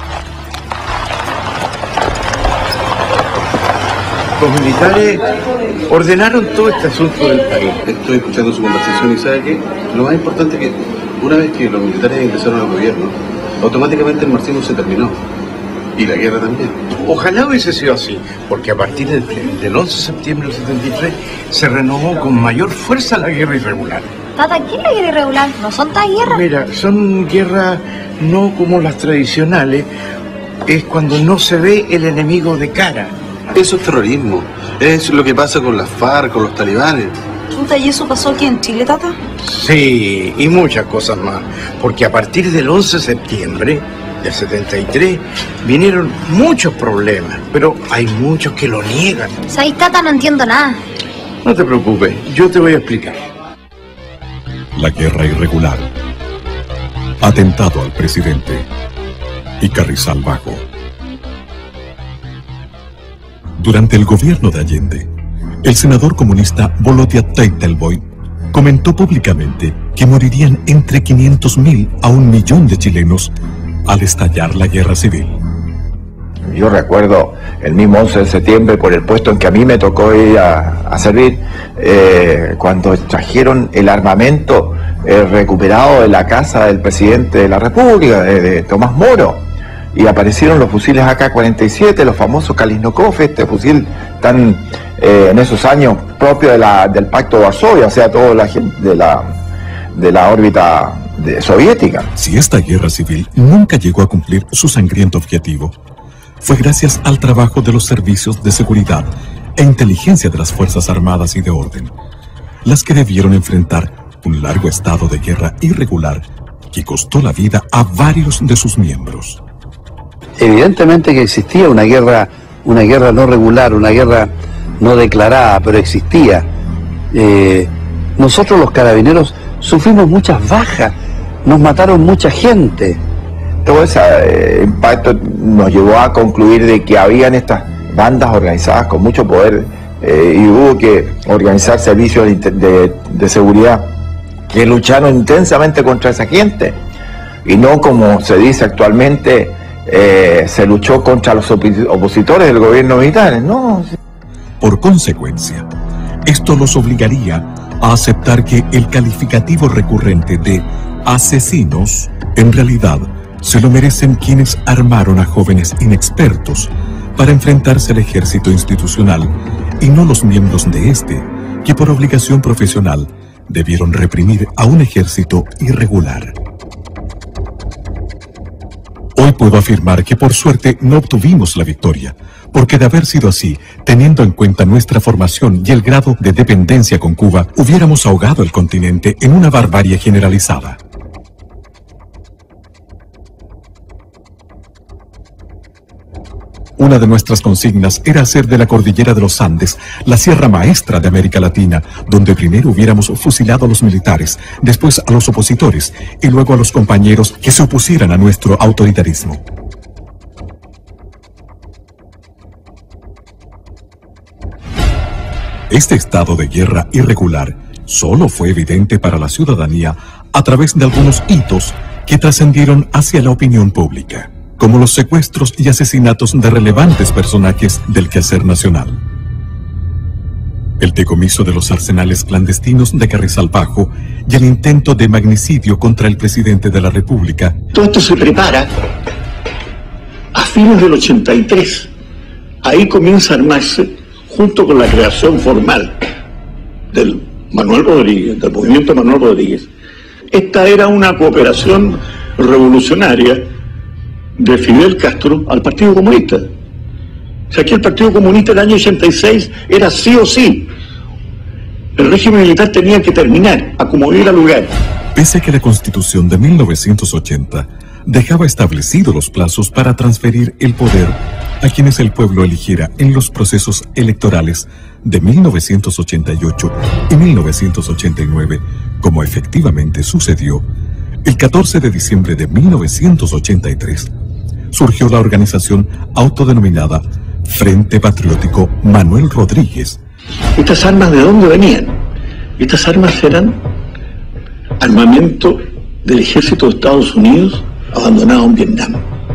Los militares ordenaron todo este asunto del país. Estoy escuchando su conversación y sabe que lo más importante es que una vez que los militares ingresaron al gobierno, automáticamente el marxismo se terminó. Y la guerra también. Ojalá hubiese sido así, porque a partir del 11 de septiembre del 73 se renovó con mayor fuerza la guerra irregular. Tata, ¿qué es la guerra irregular? ¿No son tan guerras? Mira, son guerras no como las tradicionales, es cuando no se ve el enemigo de cara. Eso es terrorismo, es lo que pasa con las FARC, con los talibanes. Puta, ¿y eso pasó aquí en Chile, Tata? Sí, y muchas cosas más, porque a partir del 11 de septiembre del 73 vinieron muchos problemas, pero hay muchos que lo niegan. ¿Sabes, Tata? No entiendo nada. No te preocupes, yo te voy a explicar. La guerra irregular, atentado al presidente y Carrizal Bajo. Durante el gobierno de Allende, el senador comunista Volodya Teitelboy comentó públicamente que morirían entre 500.000 a 1.000.000 de chilenos al estallar la guerra civil. Yo recuerdo el mismo 11 de septiembre, por el puesto en que a mí me tocó ir a servir, cuando trajeron el armamento recuperado de la casa del presidente de la República, de Tomás Moro, y aparecieron los fusiles AK-47, los famosos Kalashnikov, este fusil tan en esos años propio del Pacto de Varsovia, o sea, toda la gente de la órbita soviética. Si esta guerra civil nunca llegó a cumplir su sangriento objetivo, fue gracias al trabajo de los servicios de seguridad e inteligencia de las Fuerzas Armadas y de Orden, las que debieron enfrentar un largo estado de guerra irregular que costó la vida a varios de sus miembros. Evidentemente que existía una guerra no regular, una guerra no declarada, pero existía. Nosotros los carabineros sufrimos muchas bajas, nos mataron mucha gente. Todo ese impacto nos llevó a concluir de que habían estas bandas organizadas con mucho poder y hubo que organizar servicios de seguridad que lucharon intensamente contra esa gente y no como se dice actualmente se luchó contra los opositores del gobierno militar, ¿no? Por consecuencia, esto los obligaría a aceptar que el calificativo recurrente de asesinos en realidad se lo merecen quienes armaron a jóvenes inexpertos para enfrentarse al ejército institucional y no los miembros de este, que por obligación profesional debieron reprimir a un ejército irregular. Hoy puedo afirmar que por suerte no obtuvimos la victoria, porque de haber sido así, teniendo en cuenta nuestra formación y el grado de dependencia con Cuba, hubiéramos ahogado el continente en una barbarie generalizada. Una de nuestras consignas era hacer de la cordillera de los Andes la Sierra Maestra de América Latina, donde primero hubiéramos fusilado a los militares, después a los opositores y luego a los compañeros que se opusieran a nuestro autoritarismo. Este estado de guerra irregular solo fue evidente para la ciudadanía a través de algunos hitos que trascendieron hacia la opinión pública, como los secuestros y asesinatos de relevantes personajes del quehacer nacional. El decomiso de los arsenales clandestinos de Carrizal Bajo y el intento de magnicidio contra el presidente de la República. Todo esto se prepara a fines del 83. Ahí comienza a armarse, junto con la creación formal del Manuel Rodríguez, del movimiento Manuel Rodríguez. Esta era una cooperación revolucionaria de Fidel Castro al Partido Comunista. O sea, que el Partido Comunista del año 86 era sí o sí. El régimen militar tenía que terminar, a como diera lugar. Pese a que la Constitución de 1980 dejaba establecidos los plazos para transferir el poder a quienes el pueblo eligiera en los procesos electorales de 1988 y 1989, como efectivamente sucedió, el 14 de diciembre de 1983, surgió la organización autodenominada Frente Patriótico Manuel Rodríguez. ¿Estas armas de dónde venían? Estas armas eran armamento del ejército de Estados Unidos abandonado en Vietnam.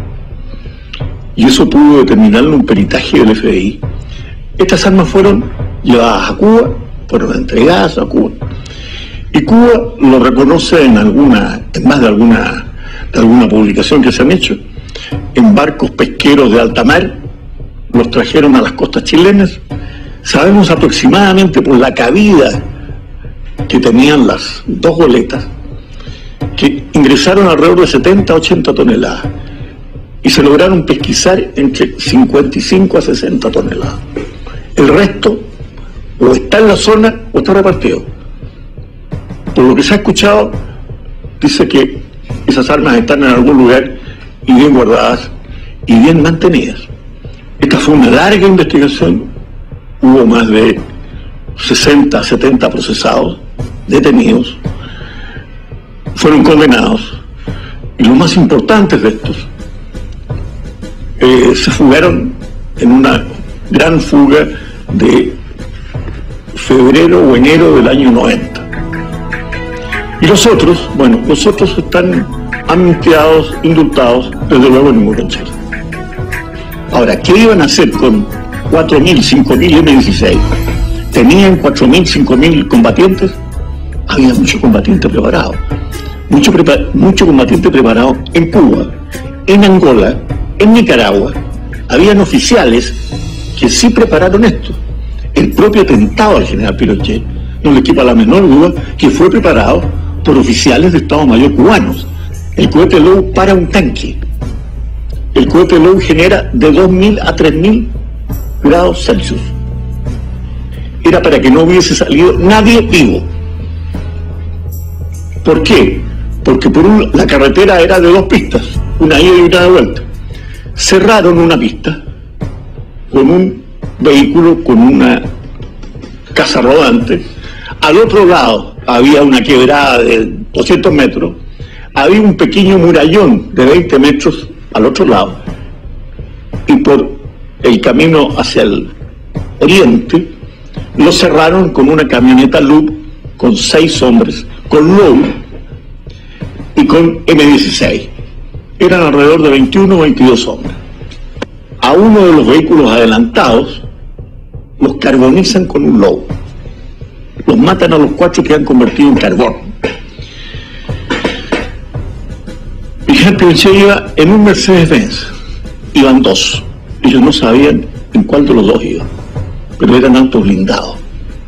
Y eso pudo determinarlo un peritaje del FBI. Estas armas fueron llevadas a Cuba, fueron entregadas a Cuba. Y Cuba lo reconoce en más de alguna publicación que se han hecho. En barcos pesqueros de alta mar, los trajeron a las costas chilenas. Sabemos aproximadamente por la cabida que tenían las dos goletas, que ingresaron alrededor de 70 a 80 toneladas y se lograron pesquisar entre 55 a 60 toneladas. El resto o está en la zona o está repartido. Por lo que se ha escuchado, dice que esas armas están en algún lugar y bien guardadas y bien mantenidas. Esta fue una larga investigación, hubo más de 60, 70 procesados, detenidos, fueron condenados, y los más importantes de estos se fugaron en una gran fuga de febrero o enero del año 90. Y los otros, bueno, los otros están amnistiados, indultados, desde luego en ningún Chile. Ahora, ¿qué iban a hacer con 4.000, 5.000 M16? ¿Tenían 4.000, 5.000 combatientes? Había mucho combatiente preparado. Mucho combatiente preparado en Cuba, en Angola, en Nicaragua. Habían oficiales que sí prepararon esto. El propio atentado al general Pinochet no le quepa la menor duda que fue preparado por oficiales de Estado Mayor cubanos. El cohete Low para un tanque. El cohete Low genera de 2.000 a 3.000 grados Celsius. Era para que no hubiese salido nadie vivo. ¿Por qué? Porque la carretera era de 2 pistas, una ida y una de vuelta. Cerraron una pista con un vehículo con una casa rodante. Al otro lado había una quebrada de 200 metros. Había un pequeño murallón de 20 metros al otro lado. Y por el camino hacia el oriente lo cerraron con una camioneta Loop con 6 hombres, con Low y con M16. Eran alrededor de 21 o 22 hombres. A uno de los vehículos adelantados los carbonizan con un Low. Los matan a los 4 que han convertido en carbón. Miguel Pinochet iba en un Mercedes-Benz. Iban 2. Ellos no sabían en cuál de los 2 iban, pero eran autos blindados.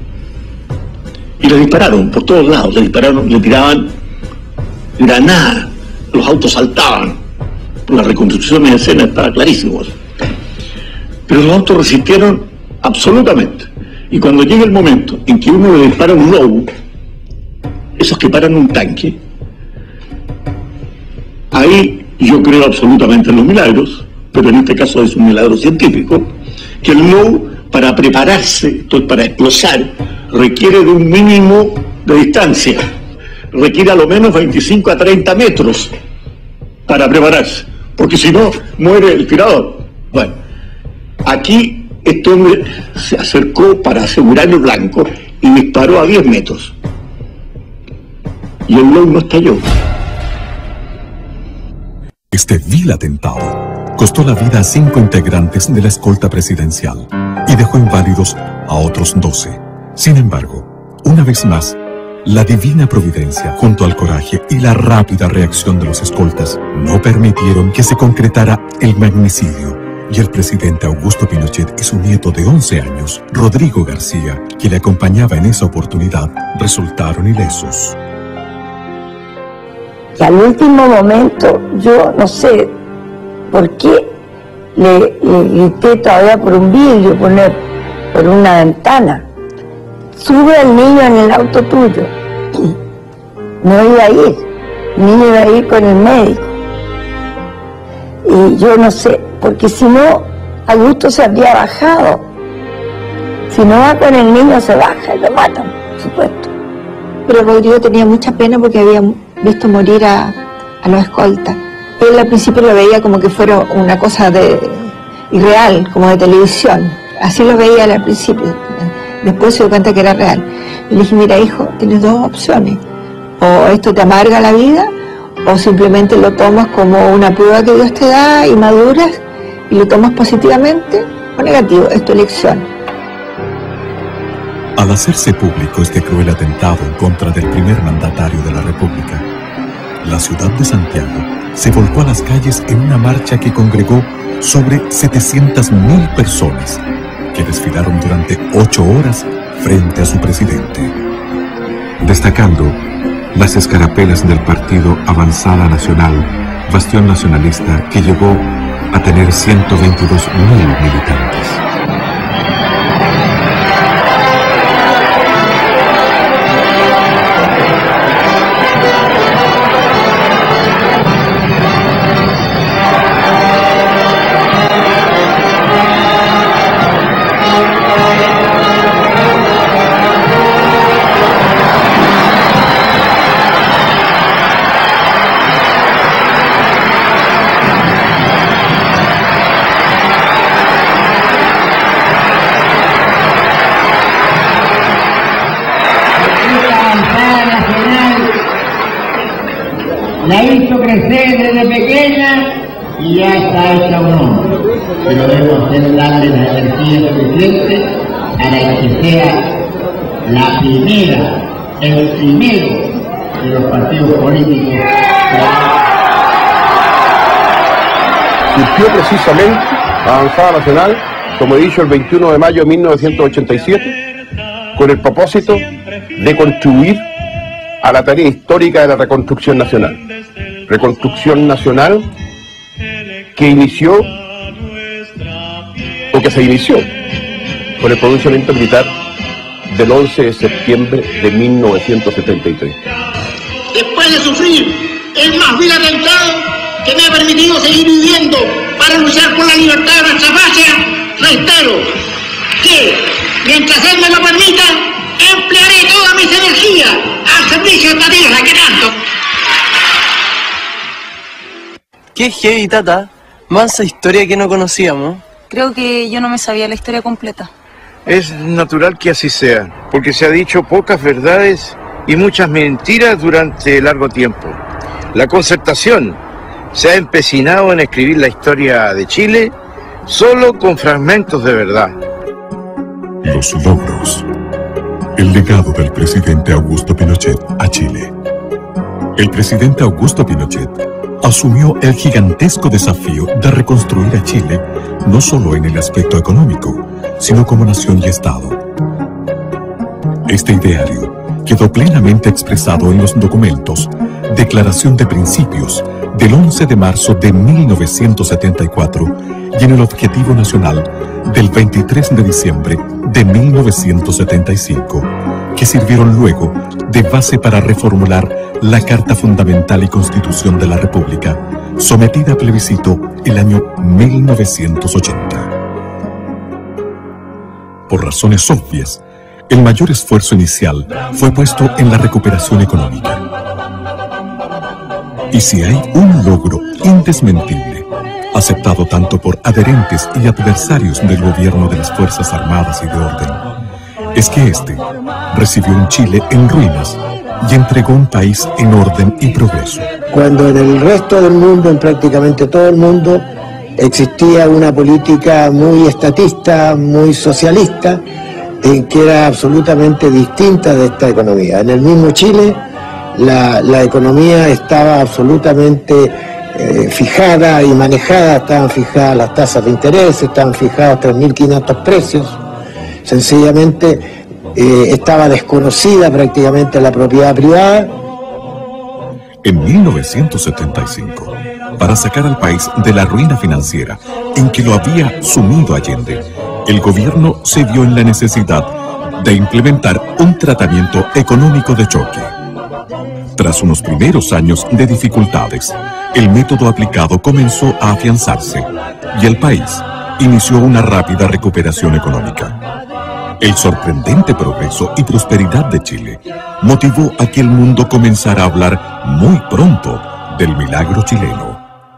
Y les dispararon por todos lados, le tiraban granadas, los autos saltaban. La reconstrucción de escena estaba clarísimo. Pero los autos resistieron absolutamente. Y cuando llega el momento en que uno le dispara un Lobo, esos que paran un tanque, ahí yo creo absolutamente en los milagros, pero en este caso es un milagro científico, que el Lobo, para prepararse, para explosar, requiere de un mínimo de distancia, requiere a lo menos 25 a 30 metros para prepararse, porque si no, muere el tirador. Bueno, aquí este hombre se acercó para asegurar el blanco y disparó a 10 metros. Y el Lobo no estalló. Este vil atentado costó la vida a 5 integrantes de la escolta presidencial y dejó inválidos a otros 12. Sin embargo, una vez más, la divina providencia, junto al coraje y la rápida reacción de los escoltas, no permitieron que se concretara el magnicidio, y el presidente Augusto Pinochet y su nieto de 11 años, Rodrigo García, que le acompañaba en esa oportunidad, resultaron ilesos. Y al último momento, yo no sé por qué le grité todavía por un vidrio, por una ventana: sube al niño en el auto tuyo. No iba a ir, el niño iba a ir con el médico. Y yo no sé, porque si no, Augusto se habría bajado. Si no va con el niño, se baja y lo matan, por supuesto. Pero Rodrigo tenía mucha pena porque había visto morir a los escoltas. Él al principio lo veía como que fuera una cosa irreal, como de televisión. Así lo veía él al principio. Después se dio cuenta que era real. Y le dije: mira, hijo, tienes 2 opciones. O esto te amarga la vida, o simplemente lo tomas como una prueba que Dios te da y maduras y lo tomas positivamente o negativo. Es tu elección. Al hacerse público este cruel atentado en contra del primer mandatario de la República, la ciudad de Santiago se volcó a las calles en una marcha que congregó sobre 700.000 personas que desfilaron durante 8 horas frente a su presidente. Destacando las escarapelas del partido Avanzada Nacional, bastión nacionalista que llegó a tener 122.000 militantes. La hizo crecer desde pequeña y ya está hecha un hombre. Pero debemos darle la energía suficiente para que sea la primera, el primero de los partidos políticos. Surgió precisamente Avanzada Nacional, como he dicho, el 21 de mayo de 1987, con el propósito de contribuir a la tarea histórica de la reconstrucción nacional. Reconstrucción nacional que inició, o que se inició, con el pronunciamiento militar del 11 de septiembre de 1973. Después de sufrir el más vil atentado que me ha permitido seguir viviendo para luchar por la libertad de nuestra patria, reitero que, mientras él me lo permita, emplearé todas mis energías al servicio de esta tierra que tanto. Qué heavy, Tata. Mansa historia que no conocíamos. Creo que yo no me sabía la historia completa. Es natural que así sea, porque se ha dicho pocas verdades y muchas mentiras durante largo tiempo. La Concertación se ha empecinado en escribir la historia de Chile solo con fragmentos de verdad. Los logros. El legado del presidente Augusto Pinochet a Chile. El presidente Augusto Pinochet asumió el gigantesco desafío de reconstruir a Chile no solo en el aspecto económico, sino como nación y Estado. Este ideario quedó plenamente expresado en los documentos Declaración de Principios del 11 de marzo de 1974 y en el Objetivo Nacional del 23 de diciembre de 1975, que sirvieron luego de base para reformular la Carta Fundamental y Constitución de la República, sometida a plebiscito el año 1980. Por razones obvias, el mayor esfuerzo inicial fue puesto en la recuperación económica. Y si hay un logro indesmentible, aceptado tanto por adherentes y adversarios del gobierno de las Fuerzas Armadas y de Orden, es que este recibió un Chile en ruinas y entregó un país en orden y progreso. Cuando en el resto del mundo, en prácticamente todo el mundo, existía una política muy estatista, muy socialista, que era absolutamente distinta de esta economía. En el mismo Chile, la economía estaba absolutamente fijada y manejada, estaban fijadas las tasas de interés, estaban fijados 3.500 precios, sencillamente estaba desconocida prácticamente la propiedad privada. En 1975, para sacar al país de la ruina financiera en que lo había sumido Allende, el gobierno se vio en la necesidad de implementar un tratamiento económico de choque. Tras unos primeros años de dificultades, el método aplicado comenzó a afianzarse y el país inició una rápida recuperación económica. El sorprendente progreso y prosperidad de Chile motivó a que el mundo comenzara a hablar muy pronto del milagro chileno.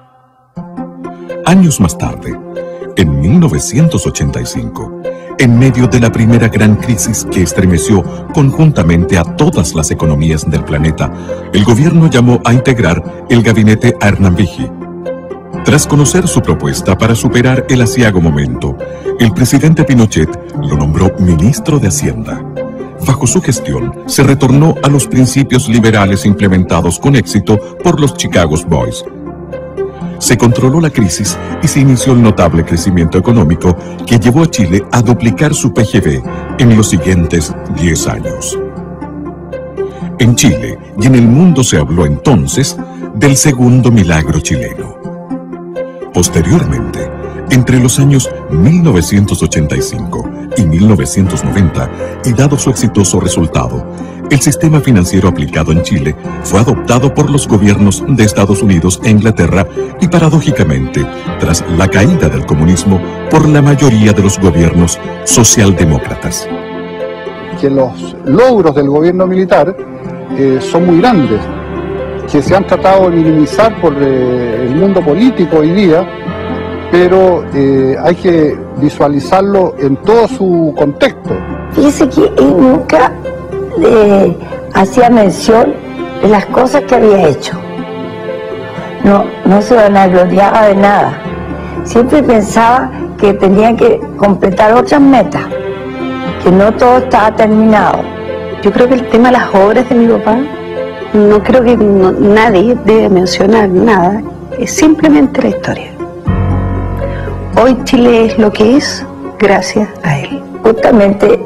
Años más tarde, en 1985, en medio de la primera gran crisis que estremeció conjuntamente a todas las economías del planeta, el gobierno llamó a integrar el gabinete a Hernán Vigi. Tras conocer su propuesta para superar el aciago momento, el presidente Pinochet lo nombró ministro de Hacienda. bajo su gestión se retornó a los principios liberales implementados con éxito por los Chicago Boys. Se controló la crisis y se inició el notable crecimiento económico que llevó a Chile a duplicar su PGB en los siguientes 10 años. En Chile y en el mundo se habló entonces del segundo milagro chileno. Posteriormente, entre los años 1985 y 1990, y dado su exitoso resultado, el sistema financiero aplicado en Chile fue adoptado por los gobiernos de Estados Unidos e Inglaterra y, paradójicamente, tras la caída del comunismo, por la mayoría de los gobiernos socialdemócratas. Que los logros del gobierno militar son muy grandes, que se han tratado de minimizar por el mundo político hoy día, pero hay que visualizarlo en todo su contexto. Fíjese que él nunca hacía mención de las cosas que había hecho. No se vanagloriaba de nada. Siempre pensaba que tenía que completar otras metas, que no todo estaba terminado. Yo creo que el tema de las obras de mi papá, no creo que nadie debe mencionar nada, es simplemente la historia. Hoy Chile es lo que es gracias a él. Justamente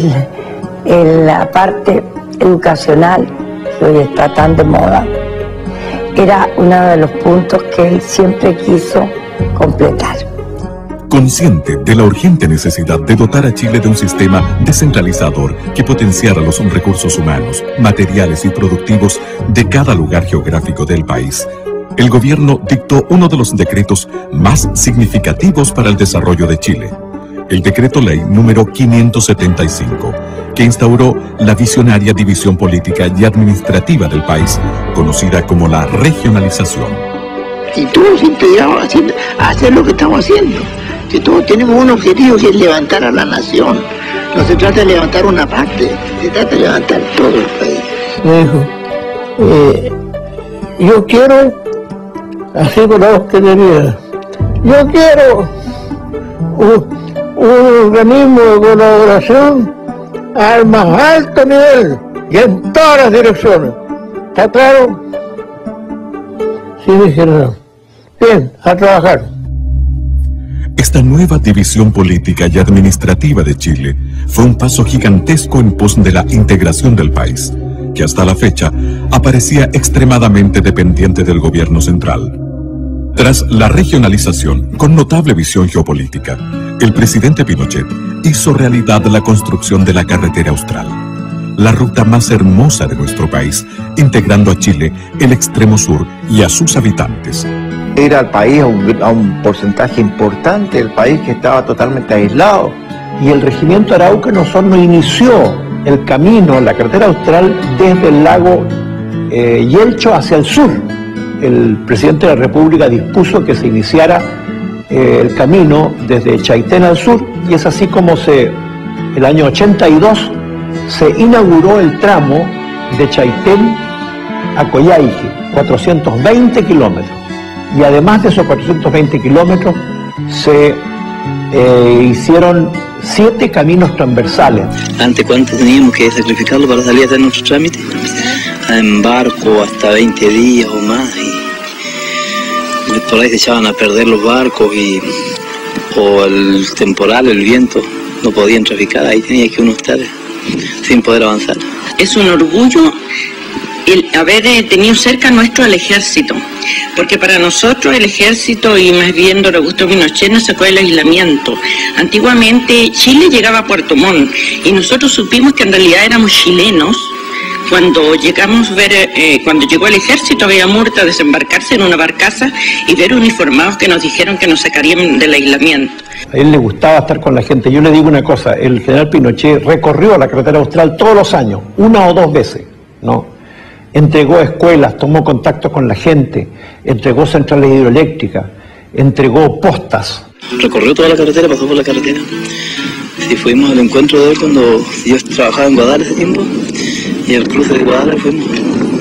en la parte educacional, que hoy está tan de moda, era uno de los puntos que él siempre quiso completar. Consciente de la urgente necesidad de dotar a Chile de un sistema descentralizador que potenciara los recursos humanos, materiales y productivos de cada lugar geográfico del país, el gobierno dictó uno de los decretos más significativos para el desarrollo de Chile, el Decreto Ley número 575, que instauró la visionaria división política y administrativa del país, conocida como la regionalización. Y todos integramos a hacer lo que estamos haciendo. Que todos tenemos un objetivo, que es levantar a la nación. No se trata de levantar una parte, se trata de levantar todo el país. Me dijo, yo quiero, así con la voz que tenía, yo quiero un organismo de colaboración al más alto nivel y en todas las direcciones. ¿Está claro? Sí, dijeron. Bien, a trabajar. Esta nueva división política y administrativa de Chile fue un paso gigantesco en pos de la integración del país, que hasta la fecha aparecía extremadamente dependiente del gobierno central. Tras la regionalización, con notable visión geopolítica, el presidente Pinochet hizo realidad la construcción de la Carretera Austral, la ruta más hermosa de nuestro país, integrando a Chile, el extremo sur y a sus habitantes. Ir al país a un porcentaje importante del país que estaba totalmente aislado. Y el regimiento Araucano Osorno inició el camino, la carretera austral, desde el lago Yelcho hacia el sur. El presidente de la República dispuso que se iniciara el camino desde Chaitén al sur, y es así como el año 82 se inauguró el tramo de Chaitén a Coyhaique, 420 kilómetros. Y además de esos 420 kilómetros, se hicieron 7 caminos transversales. ¿Ante cuánto teníamos que sacrificarlo para salir a hacer nuestro trámite? En barco hasta 20 días o más. Y por ahí se echaban a perder los barcos o el temporal, el viento, no podían traficar. Ahí tenía que uno estar sin poder avanzar. Es un orgullo el haber tenido cerca nuestro al ejército, porque para nosotros el ejército, y más bien don Augusto Pinochet, nos sacó el aislamiento. Antiguamente Chile llegaba a Puerto Montt y nosotros supimos que en realidad éramos chilenos. Cuando llegamos a ver, cuando llegó el ejército, había muerto a desembarcarse en una barcaza y ver uniformados que nos dijeron que nos sacarían del aislamiento. A él le gustaba estar con la gente. Yo le digo una cosa, el general Pinochet recorrió la carretera austral todos los años, 1 o 2 veces, ¿no? Entregó escuelas, tomó contacto con la gente, entregó centrales hidroeléctricas, entregó postas. Recorrió toda la carretera, pasó por la carretera. Sí, fuimos al encuentro de él cuando yo trabajaba en Guadalajara ese tiempo, y al cruce de Guadalajara fuimos.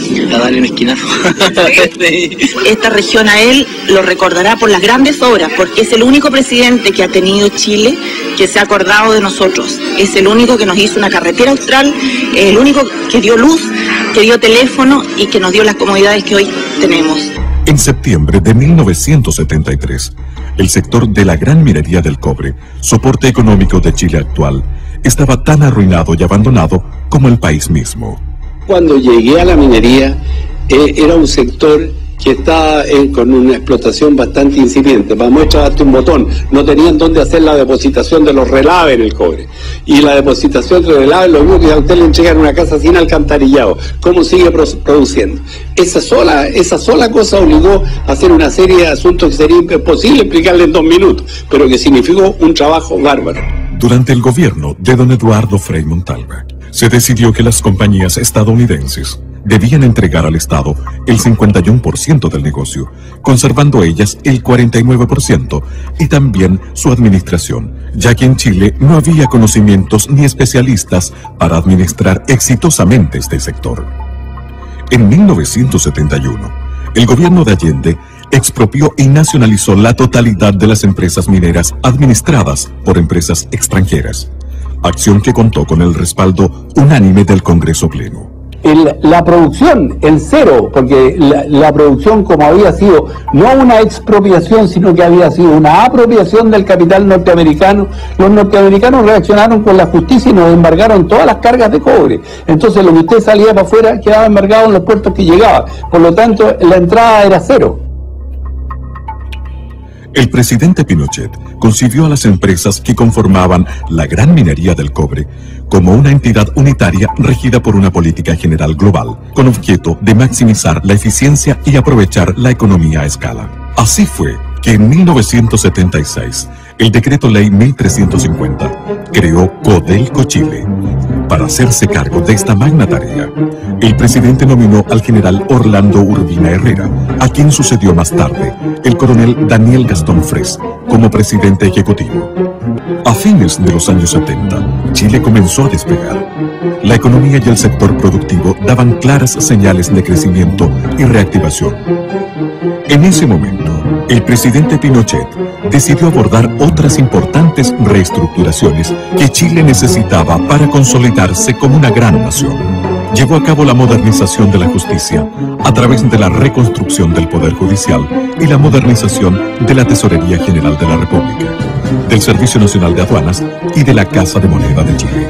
a darle un esquinazo. Esta región a él lo recordará por las grandes obras, porque es el único presidente que ha tenido Chile que se ha acordado de nosotros. Es el único que nos hizo una carretera austral, es el único que dio luz, que dio teléfono y que nos dio las comodidades que hoy tenemos. En septiembre de 1973, el sector de la gran minería del cobre, soporte económico de Chile actual, estaba tan arruinado y abandonado como el país mismo. Cuando llegué a la minería, era un sector que estaba con una explotación bastante incipiente. Para muestra, darte un botón, no tenían dónde hacer la depositación de los relaves en el cobre. Y la depositación de relaves, lo mismo que a usted le entregan una casa sin alcantarillado. ¿Cómo sigue produciendo? Esa sola cosa obligó a hacer una serie de asuntos que sería imposible explicarle en 2 minutos, pero que significó un trabajo bárbaro. Durante el gobierno de don Eduardo Frei Montalva, se decidió que las compañías estadounidenses debían entregar al Estado el 51% del negocio, conservando ellas el 49% y también su administración, ya que en Chile no había conocimientos ni especialistas para administrar exitosamente este sector. En 1971, el gobierno de Allende expropió y nacionalizó la totalidad de las empresas mineras administradas por empresas extranjeras, acción que contó con el respaldo unánime del Congreso Pleno. La producción en cero, porque la producción, como había sido no una expropiación, sino que había sido una apropiación del capital norteamericano, los norteamericanos reaccionaron con la justicia y nos embargaron todas las cargas de cobre. Entonces lo que usted salía para afuera quedaba embargado en los puertos que llegaba. Por lo tanto, la entrada era cero. El presidente Pinochet concibió a las empresas que conformaban la gran minería del cobre como una entidad unitaria regida por una política general global, con objeto de maximizar la eficiencia y aprovechar la economía a escala. Así fue que en 1976, el Decreto Ley 1350 creó Codelco Chile. Para hacerse cargo de esta magna tarea, el presidente nominó al general Orlando Urbina Herrera, a quien sucedió más tarde el coronel Daniel Gastón Fres como presidente ejecutivo. A fines de los años 70, Chile comenzó a despegar. La economía y el sector productivo daban claras señales de crecimiento y reactivación. En ese momento, el presidente Pinochet decidió abordar otras importantes reestructuraciones que Chile necesitaba para consolidarse como una gran nación. Llevó a cabo la modernización de la justicia a través de la reconstrucción del Poder Judicial y la modernización de la Tesorería General de la República, del Servicio Nacional de Aduanas y de la Casa de Moneda de Chile.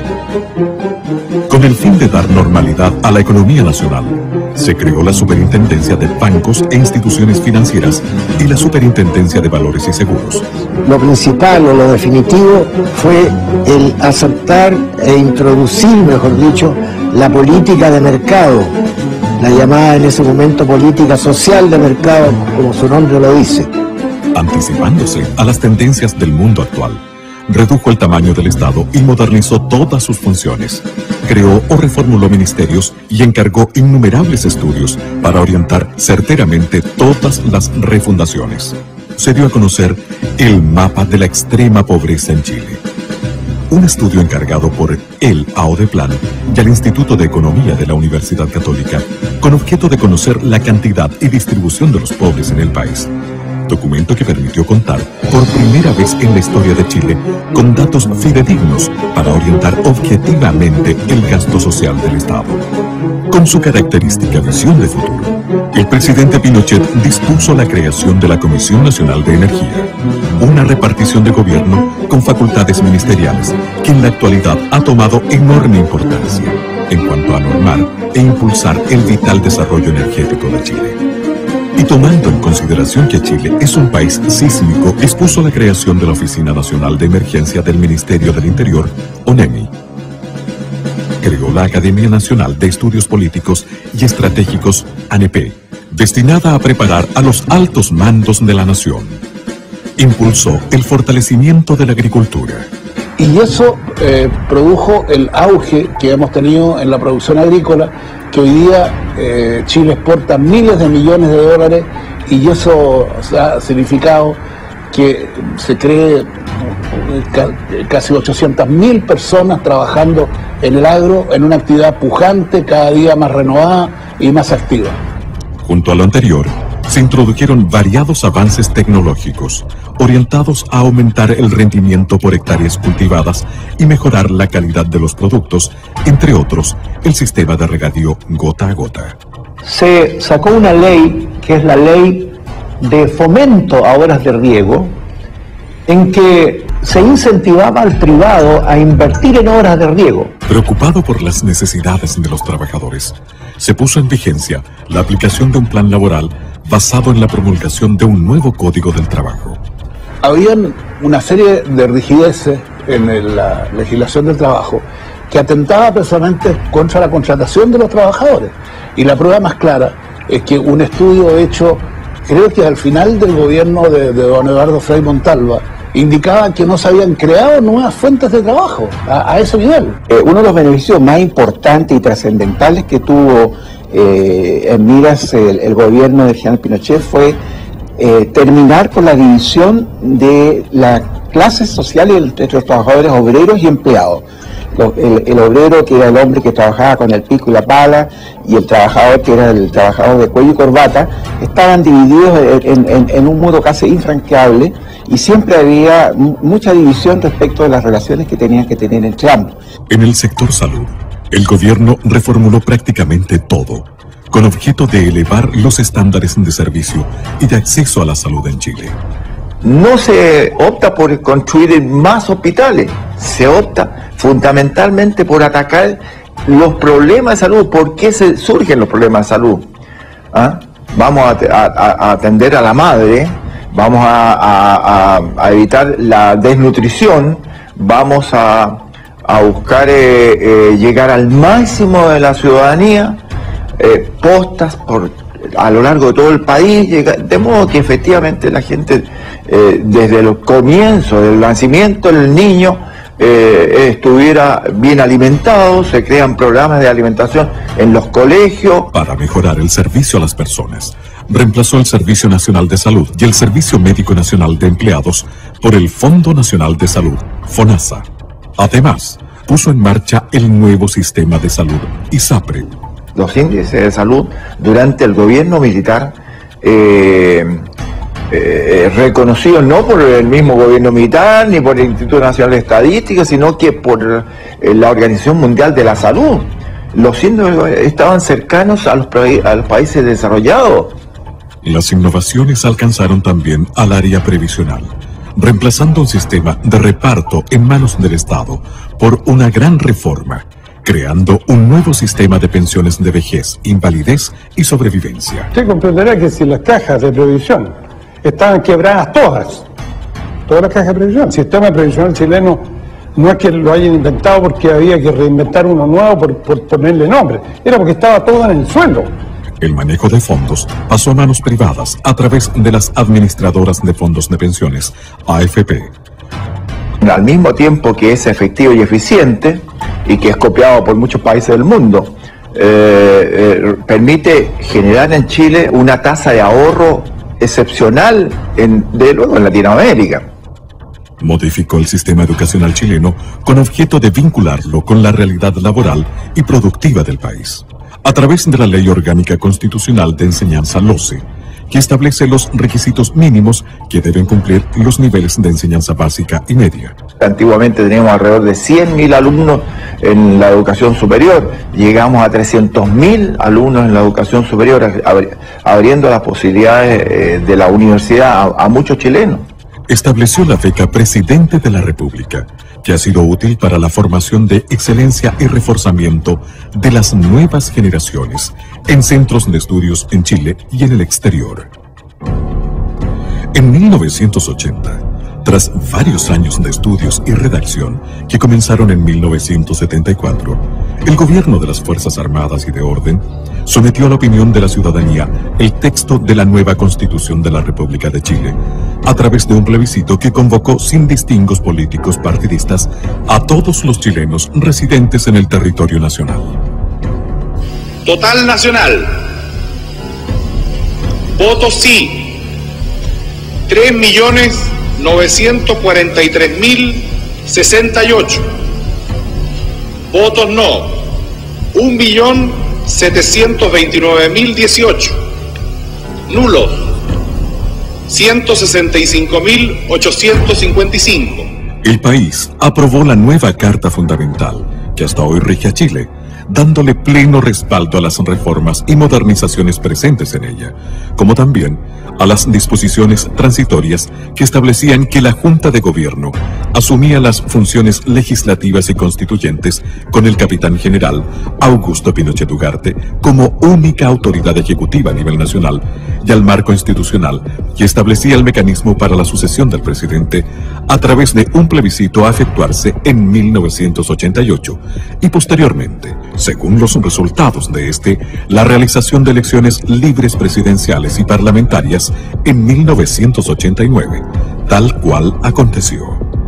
Con el fin de dar normalidad a la economía nacional, se creó la Superintendencia de Bancos e Instituciones Financieras y la Superintendencia de Valores y Seguros. Lo principal o lo definitivo fue el aceptar e introducir, mejor dicho, la política de mercado, la llamada en ese momento política social de mercado, como su nombre lo dice. Anticipándose a las tendencias del mundo actual, redujo el tamaño del Estado y modernizó todas sus funciones. Creó o reformuló ministerios y encargó innumerables estudios para orientar certeramente todas las refundaciones. Se dio a conocer el mapa de la extrema pobreza en Chile. Un estudio encargado por el AODEPLAN y al Instituto de Economía de la Universidad Católica, con objeto de conocer la cantidad y distribución de los pobres en el país. Documento que permitió contar por primera vez en la historia de Chile con datos fidedignos para orientar objetivamente el gasto social del Estado. Con su característica visión de futuro, el presidente Pinochet dispuso la creación de la Comisión Nacional de Energía, una repartición de gobierno con facultades ministeriales que en la actualidad ha tomado enorme importancia en cuanto a normar e impulsar el vital desarrollo energético de Chile. Y tomando en consideración que Chile es un país sísmico, dispuso la creación de la Oficina Nacional de Emergencia del Ministerio del Interior, ONEMI. Creó la Academia Nacional de Estudios Políticos y Estratégicos, ANEP, destinada a preparar a los altos mandos de la nación. Impulsó el fortalecimiento de la agricultura. Y eso produjo el auge que hemos tenido en la producción agrícola, que hoy día Chile exporta miles de millones de dólares, y eso ha significado que se cree casi 800.000 personas trabajando en el agro, en una actividad pujante, cada día más renovada y más activa. Junto a lo anterior, se introdujeron variados avances tecnológicos orientados a aumentar el rendimiento por hectáreas cultivadas y mejorar la calidad de los productos, entre otros, el sistema de regadío gota a gota. Se sacó una ley, que es la ley de fomento a obras de riego, en que se incentivaba al privado a invertir en obras de riego. Preocupado por las necesidades de los trabajadores, se puso en vigencia la aplicación de un plan laboral basado en la promulgación de un nuevo Código del Trabajo. Habían una serie de rigideces en la legislación del trabajo que atentaba precisamente contra la contratación de los trabajadores. Y la prueba más clara es que un estudio hecho, creo que al final del gobierno de don Eduardo Frei Montalva, indicaba que no se habían creado nuevas fuentes de trabajo a ese nivel. Uno de los beneficios más importantes y trascendentales que tuvo en miras el gobierno de general Pinochet fue terminar con la división de las clases sociales entre los trabajadores obreros y empleados. El obrero, que era el hombre que trabajaba con el pico y la pala, y el trabajador, que era el trabajador de cuello y corbata, estaban divididos en un modo casi infranqueable, y siempre había mucha división respecto de las relaciones que tenían que tener entre ambos. En el sector salud, el gobierno reformuló prácticamente todo, con objeto de elevar los estándares de servicio y de acceso a la salud en Chile. No se opta por construir más hospitales, se opta fundamentalmente por atacar los problemas de salud. ¿Por qué surgen los problemas de salud? Vamos a atender a la madre, vamos a evitar la desnutrición, vamos a buscar llegar al máximo de la ciudadanía, postas a lo largo de todo el país, de modo que efectivamente la gente desde el comienzo del nacimiento del niño estuviera bien alimentado. Se crean programas de alimentación en los colegios. Para mejorar el servicio a las personas, reemplazó el Servicio Nacional de Salud y el Servicio Médico Nacional de Empleados por el Fondo Nacional de Salud, FONASA. Además, puso en marcha el nuevo sistema de salud, ISAPRE. Los índices de salud durante el gobierno militar, reconocidos no por el mismo gobierno militar ni por el Instituto Nacional de Estadística, sino que por la Organización Mundial de la Salud. Los índices estaban cercanos a los países desarrollados. Las innovaciones alcanzaron también al área previsional, reemplazando un sistema de reparto en manos del Estado por una gran reforma, creando un nuevo sistema de pensiones de vejez, invalidez y sobrevivencia. Usted comprenderá que si las cajas de previsión estaban quebradas todas las cajas de previsión, el sistema previsional chileno no es que lo hayan inventado porque había que reinventar uno nuevo por ponerle nombre, era porque estaba todo en el suelo. El manejo de fondos pasó a manos privadas a través de las administradoras de fondos de pensiones, AFP. Al mismo tiempo que es efectivo y eficiente, y que es copiado por muchos países del mundo, permite generar en Chile una tasa de ahorro excepcional de luego en Latinoamérica. Modificó el sistema educacional chileno con objeto de vincularlo con la realidad laboral y productiva del país, a través de la Ley Orgánica Constitucional de Enseñanza LOCE, que establece los requisitos mínimos que deben cumplir los niveles de enseñanza básica y media. Antiguamente teníamos alrededor de 100.000 alumnos en la educación superior, llegamos a 300.000 alumnos en la educación superior, abriendo las posibilidades de la universidad a muchos chilenos. Estableció la beca Presidente de la República, que ha sido útil para la formación de excelencia y reforzamiento de las nuevas generaciones en centros de estudios en Chile y en el exterior. En 1980, tras varios años de estudios y redacción que comenzaron en 1974, el gobierno de las Fuerzas Armadas y de Orden sometió a la opinión de la ciudadanía el texto de la nueva Constitución de la República de Chile, a través de un plebiscito que convocó sin distingos políticos partidistas a todos los chilenos residentes en el territorio nacional. Total nacional. Votos sí, 3.200.000. 943.068. Votos no, 1.729.018. Nulos, 165.855. El país aprobó la nueva Carta Fundamental, que hasta hoy rige a Chile, dándole pleno respaldo a las reformas y modernizaciones presentes en ella, como también a las disposiciones transitorias que establecían que la Junta de Gobierno asumía las funciones legislativas y constituyentes con el capitán general Augusto Pinochet Ugarte como única autoridad ejecutiva a nivel nacional, y al marco institucional que establecía el mecanismo para la sucesión del presidente a través de un plebiscito a efectuarse en 1988 y posteriormente, según los resultados de este, la realización de elecciones libres presidenciales y parlamentarias en 1989, tal cual aconteció.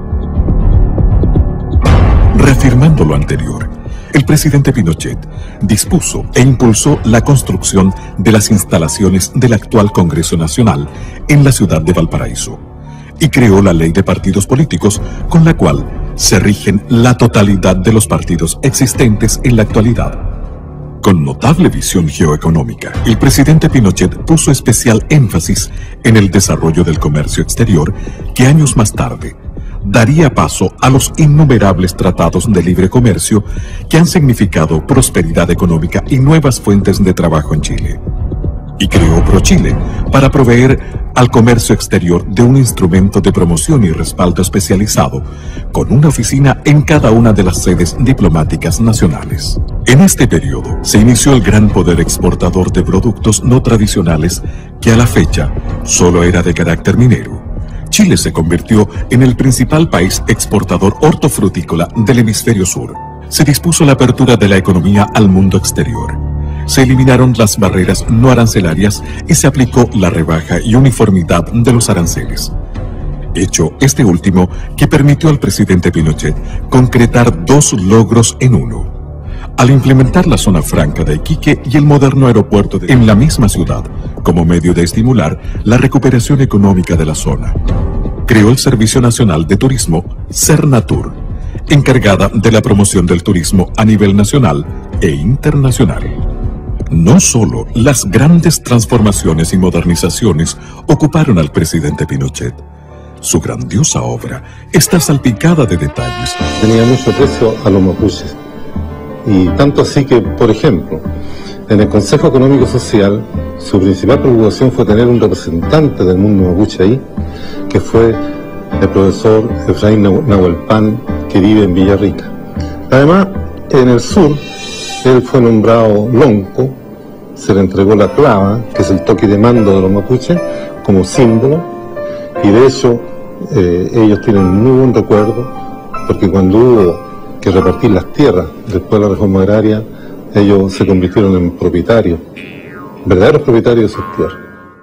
Reafirmando lo anterior, el presidente Pinochet dispuso e impulsó la construcción de las instalaciones del actual Congreso Nacional en la ciudad de Valparaíso y creó la ley de partidos políticos con la cual se rigen la totalidad de los partidos existentes en la actualidad. Con notable visión geoeconómica, el presidente Pinochet puso especial énfasis en el desarrollo del comercio exterior que años más tarde daría paso a los innumerables tratados de libre comercio que han significado prosperidad económica y nuevas fuentes de trabajo en Chile. Y creó ProChile para proveer al comercio exterior de un instrumento de promoción y respaldo especializado, con una oficina en cada una de las sedes diplomáticas nacionales. En este periodo se inició el gran poder exportador de productos no tradicionales que a la fecha solo era de carácter minero. Chile se convirtió en el principal país exportador hortofrutícola del hemisferio sur. Se dispuso la apertura de la economía al mundo exterior. Se eliminaron las barreras no arancelarias y se aplicó la rebaja y uniformidad de los aranceles. Hecho este último que permitió al presidente Pinochet concretar dos logros en uno. Al implementar la zona franca de Iquique y el moderno aeropuerto en la misma ciudad, como medio de estimular la recuperación económica de la zona. Creó el Servicio Nacional de Turismo, Sernatur, encargada de la promoción del turismo a nivel nacional e internacional. No solo las grandes transformaciones y modernizaciones ocuparon al presidente Pinochet. Su grandiosa obra está salpicada de detalles. Tenía mucho aprecio a los mapuches. Y tanto así que, por ejemplo, en el Consejo Económico Social, su principal preocupación fue tener un representante del mundo mapuche ahí, que fue el profesor Efraín Nahuelpan, que vive en Villarrica. Además, en el sur, él fue nombrado lonco, se le entregó la clava, que es el toque de mando de los mapuches, como símbolo, y de hecho ellos tienen muy buen recuerdo, porque cuando hubo que repartir las tierras después de la reforma agraria, ellos se convirtieron en propietarios, verdaderos propietarios de sus tierras.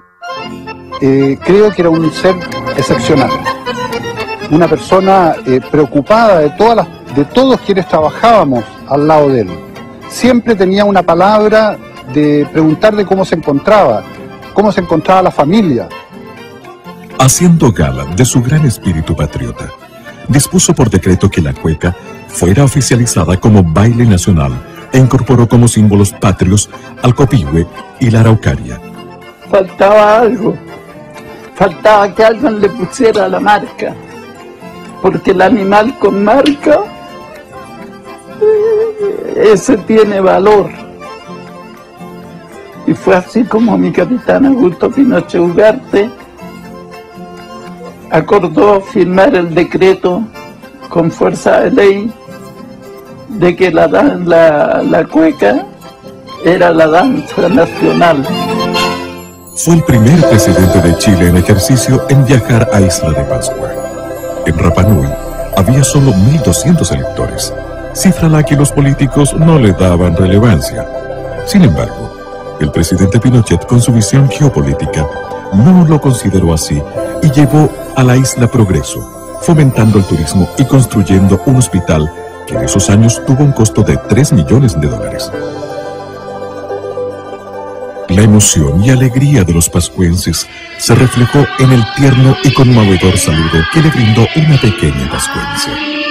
Creo que era un ser excepcional, una persona preocupada de todos quienes trabajábamos al lado de él. Siempre tenía una palabra de preguntarle cómo se encontraba la familia. Haciendo gala de su gran espíritu patriota, dispuso por decreto que la cueca fuera oficializada como baile nacional e incorporó como símbolos patrios al copihue y la araucaria. Faltaba algo, faltaba que alguien le pusiera la marca, porque el animal con marca, ese tiene valor. Y fue así como mi capitán Augusto Pinochet Ugarte acordó firmar el decreto con fuerza de ley de que la cueca era la danza nacional. Fue el primer presidente de Chile en ejercicio en viajar a Isla de Pascua. En Rapa Nui había solo 1.200 electores, cifra a la que los políticos no le daban relevancia. Sin embargo, el presidente Pinochet, con su visión geopolítica, no lo consideró así y llevó a la isla progreso, fomentando el turismo y construyendo un hospital que en esos años tuvo un costo de $3 millones. La emoción y alegría de los pascuenses se reflejó en el tierno y conmovedor saludo que le brindó una pequeña pascuense.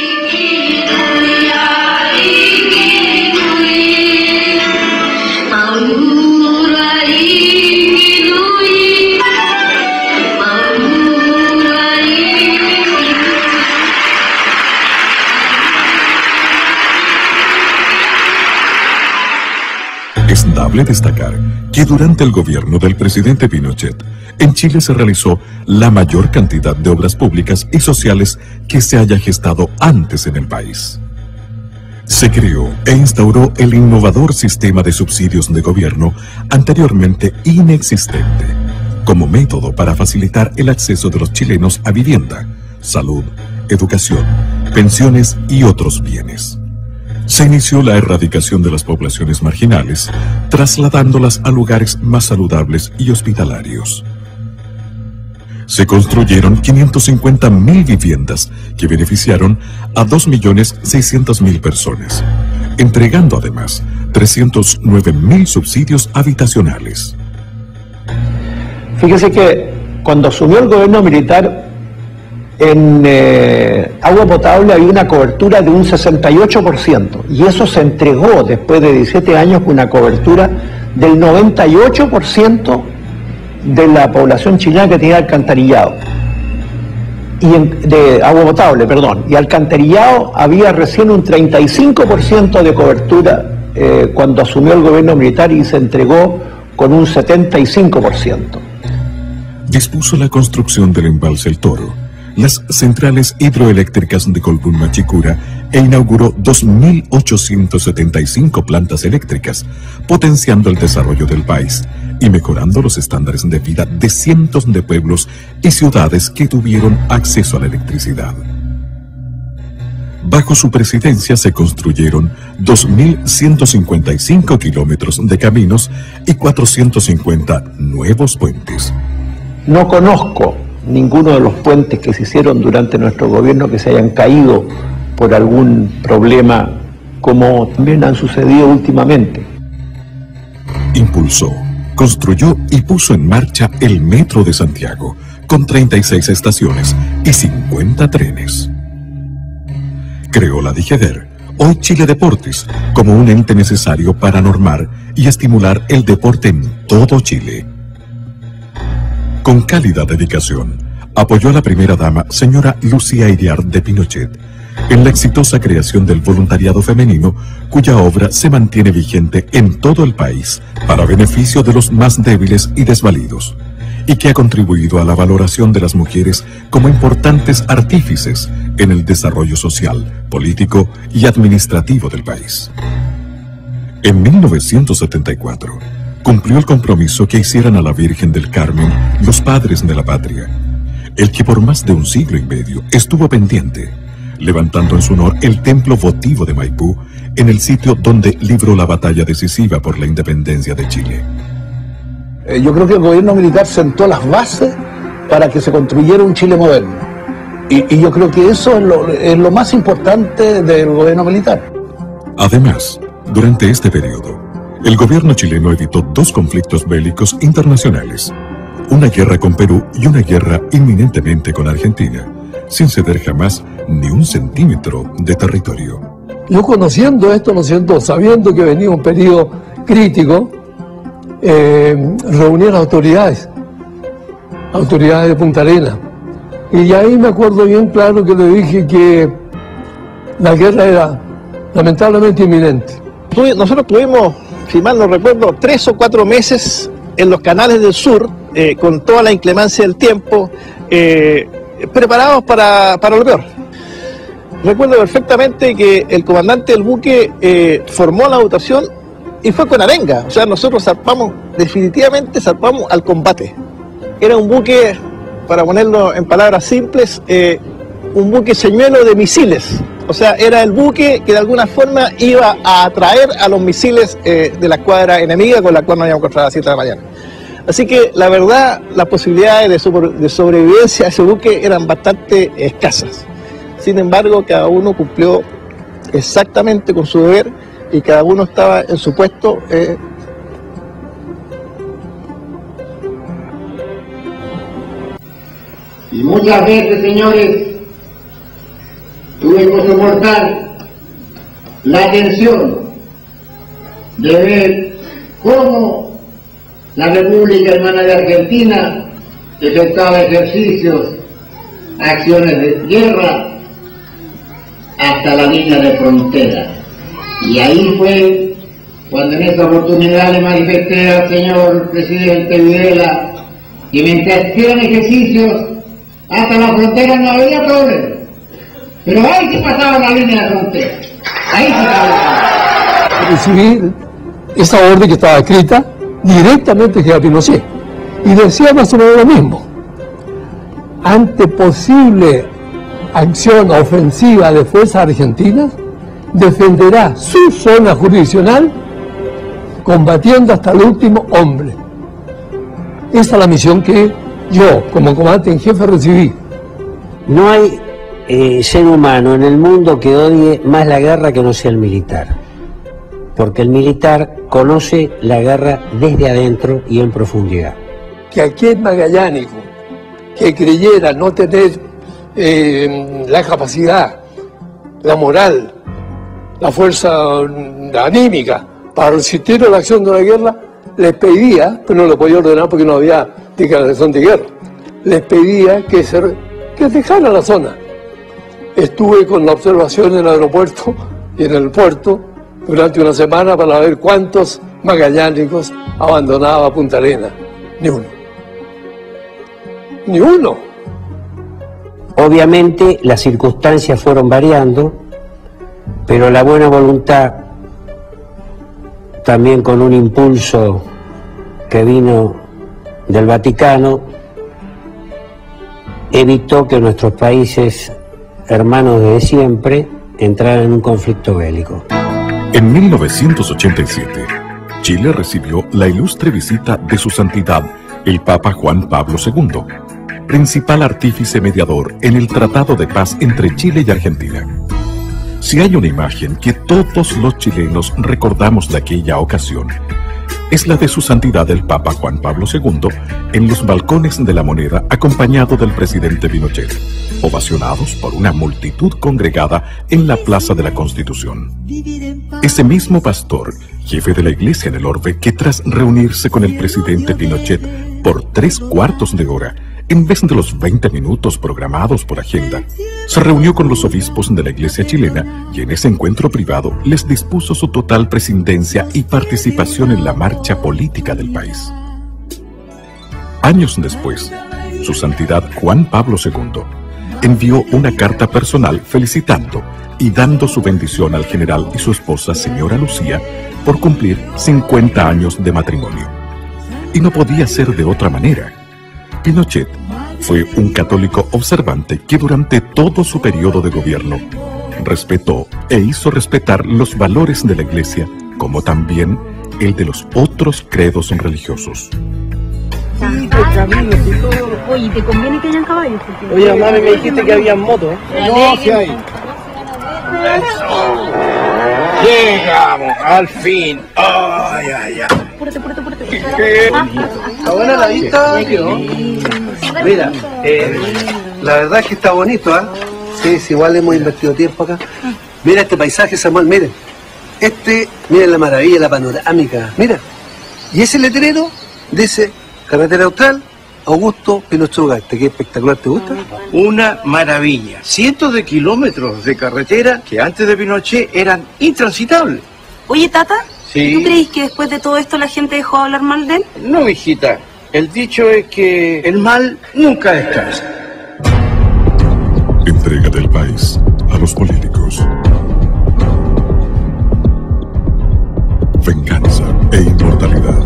Es dable destacar que durante el gobierno del presidente Pinochet, en Chile se realizó la mayor cantidad de obras públicas y sociales que se haya gestado antes en el país. Se creó e instauró el innovador sistema de subsidios de gobierno anteriormente inexistente, como método para facilitar el acceso de los chilenos a vivienda, salud, educación, pensiones y otros bienes. Se inició la erradicación de las poblaciones marginales, trasladándolas a lugares más saludables y hospitalarios. Se construyeron 550.000 viviendas que beneficiaron a 2.600.000 personas, entregando además 309.000 subsidios habitacionales. Fíjese que cuando asumió el gobierno militar, en agua potable había una cobertura de un 68%, y eso se entregó después de 17 años con una cobertura del 98% de la población chilena que tenía alcantarillado, de agua potable, perdón, y alcantarillado había recién un 35% de cobertura cuando asumió el gobierno militar, y se entregó con un 75%. Dispuso la construcción del embalse El Toro, las centrales hidroeléctricas de Colbún Machicura e inauguró 2.875 plantas eléctricas, potenciando el desarrollo del país y mejorando los estándares de vida de cientos de pueblos y ciudades que tuvieron acceso a la electricidad. Bajo su presidencia se construyeron 2.155 kilómetros de caminos y 450 nuevos puentes. No conozco ninguno de los puentes que se hicieron durante nuestro gobierno que se hayan caído por algún problema, como también han sucedido últimamente. Impulsó, construyó y puso en marcha el Metro de Santiago, con 36 estaciones y 50 trenes. Creó la DIGEDER, hoy Chile Deportes, como un ente necesario para normar y estimular el deporte en todo Chile. Con cálida dedicación, apoyó a la primera dama, señora Lucía Iriart de Pinochet, en la exitosa creación del voluntariado femenino, cuya obra se mantiene vigente en todo el país para beneficio de los más débiles y desvalidos, y que ha contribuido a la valoración de las mujeres como importantes artífices en el desarrollo social, político y administrativo del país. En 1974, cumplió el compromiso que hicieran a la Virgen del Carmen los padres de la patria, el que por más de un siglo y medio estuvo pendiente, levantando en su honor el templo votivo de Maipú, en el sitio donde libró la batalla decisiva por la independencia de Chile. Yo creo que el gobierno militar sentó las bases para que se construyera un Chile moderno, y yo creo que eso es lo más importante del gobierno militar. Además, durante este periodo, el gobierno chileno evitó 2 conflictos bélicos internacionales, una guerra con Perú y una guerra inminentemente con Argentina, sin ceder jamás ni un centímetro de territorio. Yo conociendo esto, sabiendo que venía un periodo crítico, reuní a las autoridades de Punta Arenas, y ahí me acuerdo bien claro que le dije que la guerra era lamentablemente inminente. Nosotros tuvimos, si mal no recuerdo, 3 o 4 meses en los canales del sur, con toda la inclemencia del tiempo, preparados para lo peor. Recuerdo perfectamente que el comandante del buque formó la dotación y fue con arenga. O sea, nosotros definitivamente zarpamos al combate. Era un buque, para ponerlo en palabras simples, un buque señuelo de misiles. O sea, era el buque que de alguna forma iba a atraer a los misiles de la escuadra enemiga con la cual nos íbamos a encontrar a las 7 de la mañana. Así que la verdad, las posibilidades de sobrevivencia a ese buque eran bastante escasas. Sin embargo, cada uno cumplió exactamente con su deber y cada uno estaba en su puesto Y muchas veces, señores, tuve que soportar la tensión de ver cómo la República Hermana de Argentina efectuaba ejercicios, acciones de guerra hasta la línea de frontera. Y ahí fue cuando en esa oportunidad le manifesté al señor presidente Videla que mientras hicieran ejercicios hasta la frontera no había problema. Pero ahí se pasaba la línea de frontera. Ahí se pasaba. Recibí esa orden que estaba escrita directamente que a Pinochet. Y decía más o menos lo mismo. Ante posible acción ofensiva de fuerzas argentinas, defenderá su zona jurisdiccional combatiendo hasta el último hombre. Esa es la misión que yo, como comandante en jefe, recibí. No hay ser humano en el mundo que odie más la guerra que no sea el militar. Porque el militar conoce la guerra desde adentro y en profundidad. Que aquel magallánico que creyera no tener la capacidad, la moral, la fuerza anímica para resistir a la acción de la guerra, les pedía, pero no lo podía ordenar porque no había declaración de guerra, les pedía que dejaran la zona. Estuve con la observación en el aeropuerto y en el puerto durante una semana para ver cuántos magallánicos abandonaba Punta Arenas. Ni uno. Ni uno. Obviamente las circunstancias fueron variando, pero la buena voluntad, también con un impulso que vino del Vaticano, evitó que nuestros países hermanos desde siempre entraran en un conflicto bélico. En 1987, Chile recibió la ilustre visita de su santidad, el Papa Juan Pablo II, principal artífice mediador en el Tratado de Paz entre Chile y Argentina. Si hay una imagen que todos los chilenos recordamos de aquella ocasión, es la de su santidad el Papa Juan Pablo II en los balcones de la Moneda acompañado del presidente Pinochet, ovacionados por una multitud congregada en la Plaza de la Constitución. Ese mismo pastor, jefe de la iglesia en el Orbe, que tras reunirse con el presidente Pinochet por 3/4 de hora, en vez de los 20 minutos programados por agenda, se reunió con los obispos de la iglesia chilena y en ese encuentro privado les dispuso su total presidencia y participación en la marcha política del país. Años después, su santidad Juan Pablo II envió una carta personal felicitando y dando su bendición al general y su esposa, señora Lucía, por cumplir 50 años de matrimonio. Y no podía ser de otra manera. Pinochet fue un católico observante que durante todo su periodo de gobierno respetó e hizo respetar los valores de la Iglesia, como también el de los otros credos religiosos. Oye, ¿te conviene que hayan caballos? Oye, mami, me dijiste que había motos. No, sí hay. Llegamos, al fin. Ay, ay, ay. Apúrate. ¿Está buena la vista? Mira, la verdad es que está bonito, ¿ah? Sí, igual hemos invertido tiempo acá. Mira este paisaje, Samuel, miren. Miren la maravilla, la panorámica. Mira. Y ese letrero dice Carretera Austral, Augusto Pinochet Ugarte. Qué espectacular, ¿te gusta? Una maravilla. Cientos de kilómetros de carretera que antes de Pinochet eran intransitables. Oye, Tata, Sí. ¿tú crees que después de todo esto la gente dejó de hablar mal de él? No, hijita. El dicho es que el mal nunca descansa. Entrega del país a los políticos. Venganza e inmortalidad.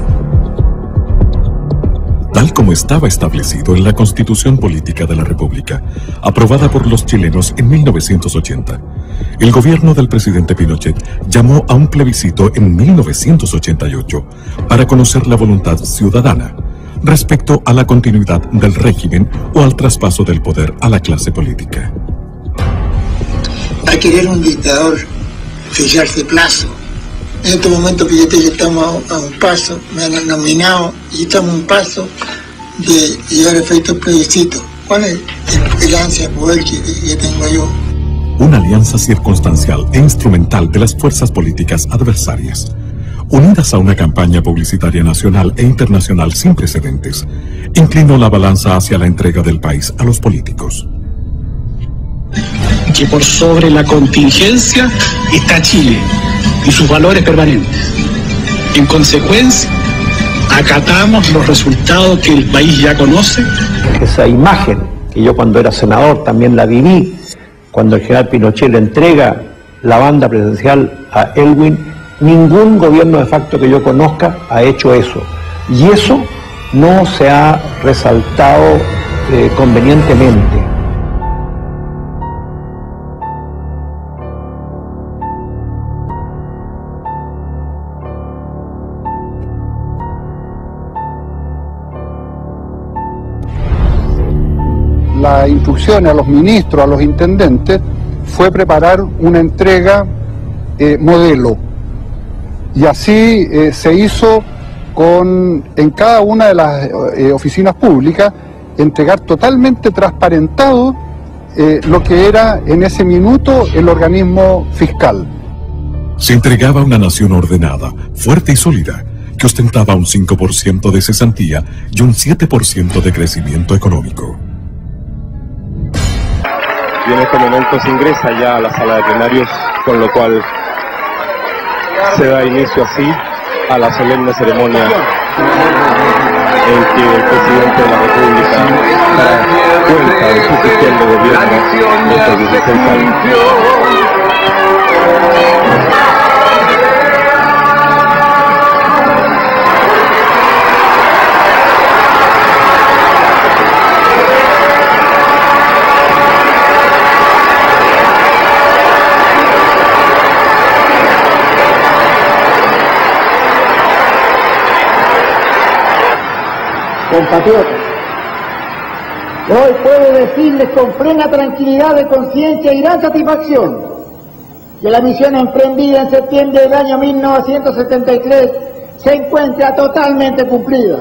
Tal como estaba establecido en la Constitución Política de la República, aprobada por los chilenos en 1980, el gobierno del presidente Pinochet llamó a un plebiscito en 1988 para conocer la voluntad ciudadana respecto a la continuidad del régimen o al traspaso del poder a la clase política. Va a querer un dictador fijarse plazo. En este momento que estamos a un paso, me han nominado y estamos a un paso de llevar a efecto el plebiscito. ¿Cuál es el ansia de poder que tengo yo? Una alianza circunstancial e instrumental de las fuerzas políticas adversarias, unidas a una campaña publicitaria nacional e internacional sin precedentes, inclinó la balanza hacia la entrega del país a los políticos. Que por sobre la contingencia está Chile y sus valores permanentes. En consecuencia, acatamos los resultados que el país ya conoce. Esa imagen, que yo cuando era senador también la viví, cuando el general Pinochet le entrega la banda presidencial a Elwin, ningún gobierno de facto que yo conozca ha hecho eso. Y eso no se ha resaltado convenientemente. La instrucción a los ministros, a los intendentes, fue preparar una entrega modelo. Y así se hizo en cada una de las oficinas públicas, entregar totalmente transparentado lo que era en ese minuto el organismo fiscal. Se entregaba a una nación ordenada, fuerte y sólida, que ostentaba un 5% de cesantía y un 7% de crecimiento económico. Y en este momento se ingresa ya a la sala de plenarios, con lo cual se da inicio así a la solemne ceremonia en que el presidente de la República dará cuenta de su gestión de gobierno de estos 16 años. Compatriotas, hoy puedo decirles con plena tranquilidad de conciencia y gran satisfacción que la misión emprendida en septiembre del año 1973 se encuentra totalmente cumplida.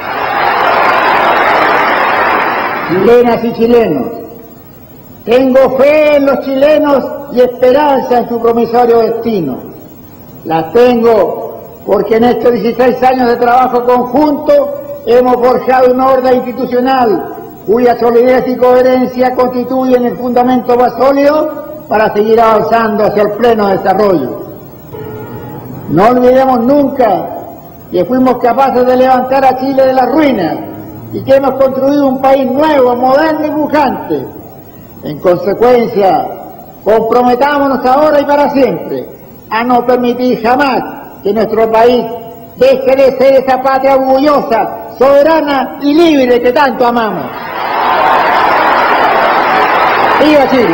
Chilenas y chilenos, tengo fe en los chilenos y esperanza en su promisorio destino. Las tengo porque en estos 16 años de trabajo conjunto hemos forjado una orden institucional cuya solidez y coherencia constituyen el fundamento más sólido para seguir avanzando hacia el pleno desarrollo. No olvidemos nunca que fuimos capaces de levantar a Chile de las ruinas y que hemos construido un país nuevo, moderno y pujante. En consecuencia, comprometámonos ahora y para siempre a no permitir jamás que nuestro país deje de ser esa patria orgullosa, soberana y libre que tanto amamos. ¡Viva Chile!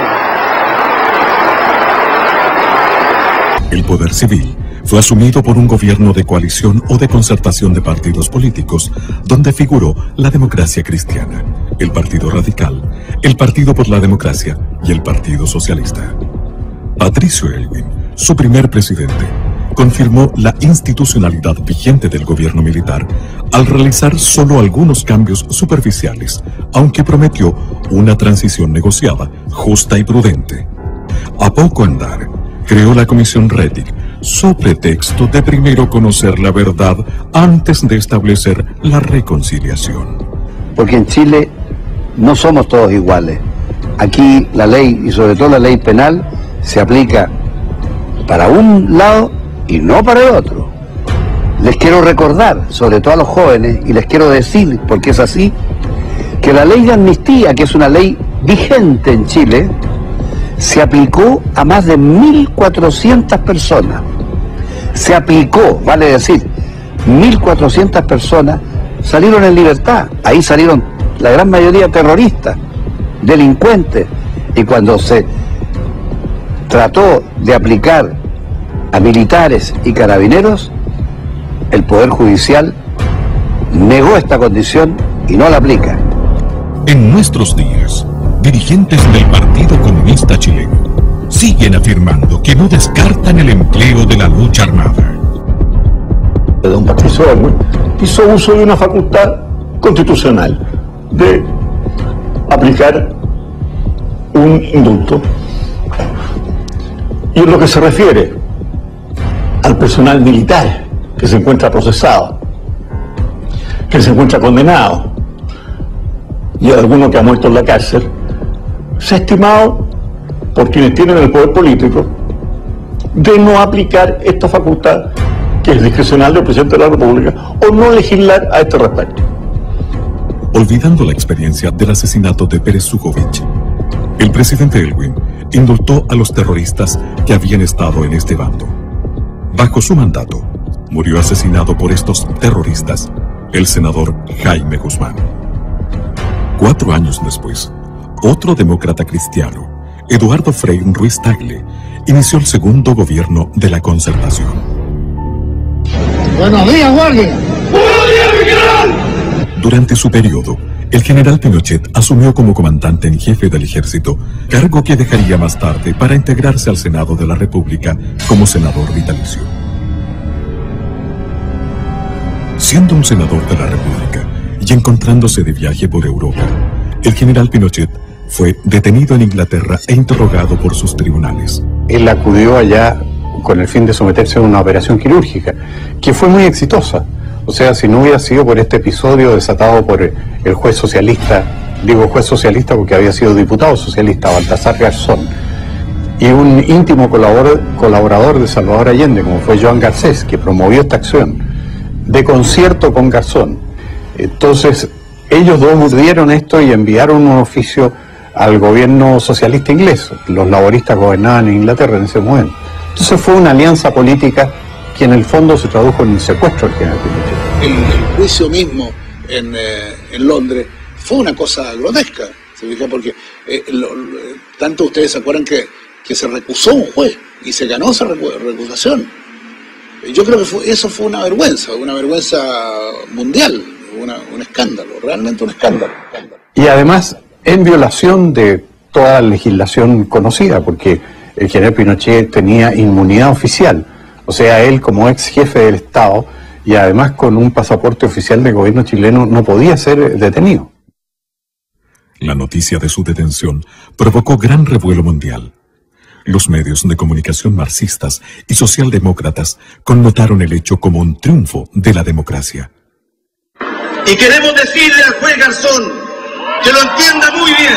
El poder civil fue asumido por un gobierno de coalición o de concertación de partidos políticos, donde figuró la Democracia Cristiana, el Partido Radical, el Partido por la Democracia y el Partido Socialista. Patricio Elwin, su primer presidente, confirmó la institucionalidad vigente del gobierno militar al realizar solo algunos cambios superficiales, aunque prometió una transición negociada, justa y prudente. A poco andar, creó la Comisión Rettig, so pretexto de primero conocer la verdad antes de establecer la reconciliación. Porque en Chile no somos todos iguales. Aquí la ley, y sobre todo la ley penal, se aplica para un lado y no para el otro. Les quiero recordar, sobre todo a los jóvenes, y les quiero decir, porque es así, que la ley de amnistía, que es una ley vigente en Chile, se aplicó a más de 1.400 personas. Se aplicó, vale decir, 1.400 personas salieron en libertad. Ahí salieron la gran mayoría terroristas, delincuentes, y cuando se trató de aplicar a militares y carabineros, el Poder Judicial negó esta condición y no la aplica. En nuestros días, dirigentes del Partido Comunista Chileno siguen afirmando que no descartan el empleo de la lucha armada. Don Patricio Elwin hizo uso de una facultad constitucional de aplicar un indulto. Y en lo que se refiere al personal militar que se encuentra procesado, que se encuentra condenado, y a alguno que ha muerto en la cárcel, se ha estimado por quienes tienen el poder político de no aplicar esta facultad que es discrecional del presidente de la República o no legislar a este respecto. Olvidando la experiencia del asesinato de Pérez Sujovic, el presidente Elwin indultó a los terroristas que habían estado en este bando. Bajo su mandato, murió asesinado por estos terroristas el senador Jaime Guzmán. 4 años después, otro demócrata cristiano, Eduardo Frei Ruiz Tagle, inició el segundo gobierno de la Concertación. Buenos días, guardia. ¡Buenos días, mi general! Durante su periodo, el general Pinochet asumió como comandante en jefe del ejército, cargo que dejaría más tarde para integrarse al Senado de la República como senador vitalicio. Siendo un senador de la República y encontrándose de viaje por Europa, el general Pinochet fue detenido en Inglaterra e interrogado por sus tribunales. Él acudió allá con el fin de someterse a una operación quirúrgica, que fue muy exitosa. O sea, si no hubiera sido por este episodio desatado por el juez socialista, digo juez socialista porque había sido diputado socialista, Baltasar Garzón, y un íntimo colaborador de Salvador Allende, como fue Joan Garcés, que promovió esta acción, de concierto con Garzón. Entonces, ellos dos urdieron esto y enviaron un oficio al gobierno socialista inglés. Los laboristas gobernaban en Inglaterra en ese momento. Entonces fue una alianza política que en el fondo se tradujo en el secuestro del general Pinochet. El juicio mismo en Londres fue una cosa grotesca, ¿se fija? Porque tanto ustedes se acuerdan que se recusó un juez y se ganó esa recusación. Yo creo que eso fue una vergüenza mundial, un escándalo, realmente un escándalo. Y además en violación de toda la legislación conocida, porque el general Pinochet tenía inmunidad oficial, o sea, él como ex jefe del Estado y además con un pasaporte oficial del gobierno chileno no podía ser detenido. La noticia de su detención provocó gran revuelo mundial. Los medios de comunicación marxistas y socialdemócratas connotaron el hecho como un triunfo de la democracia. Y queremos decirle al juez Garzón que lo entienda muy bien.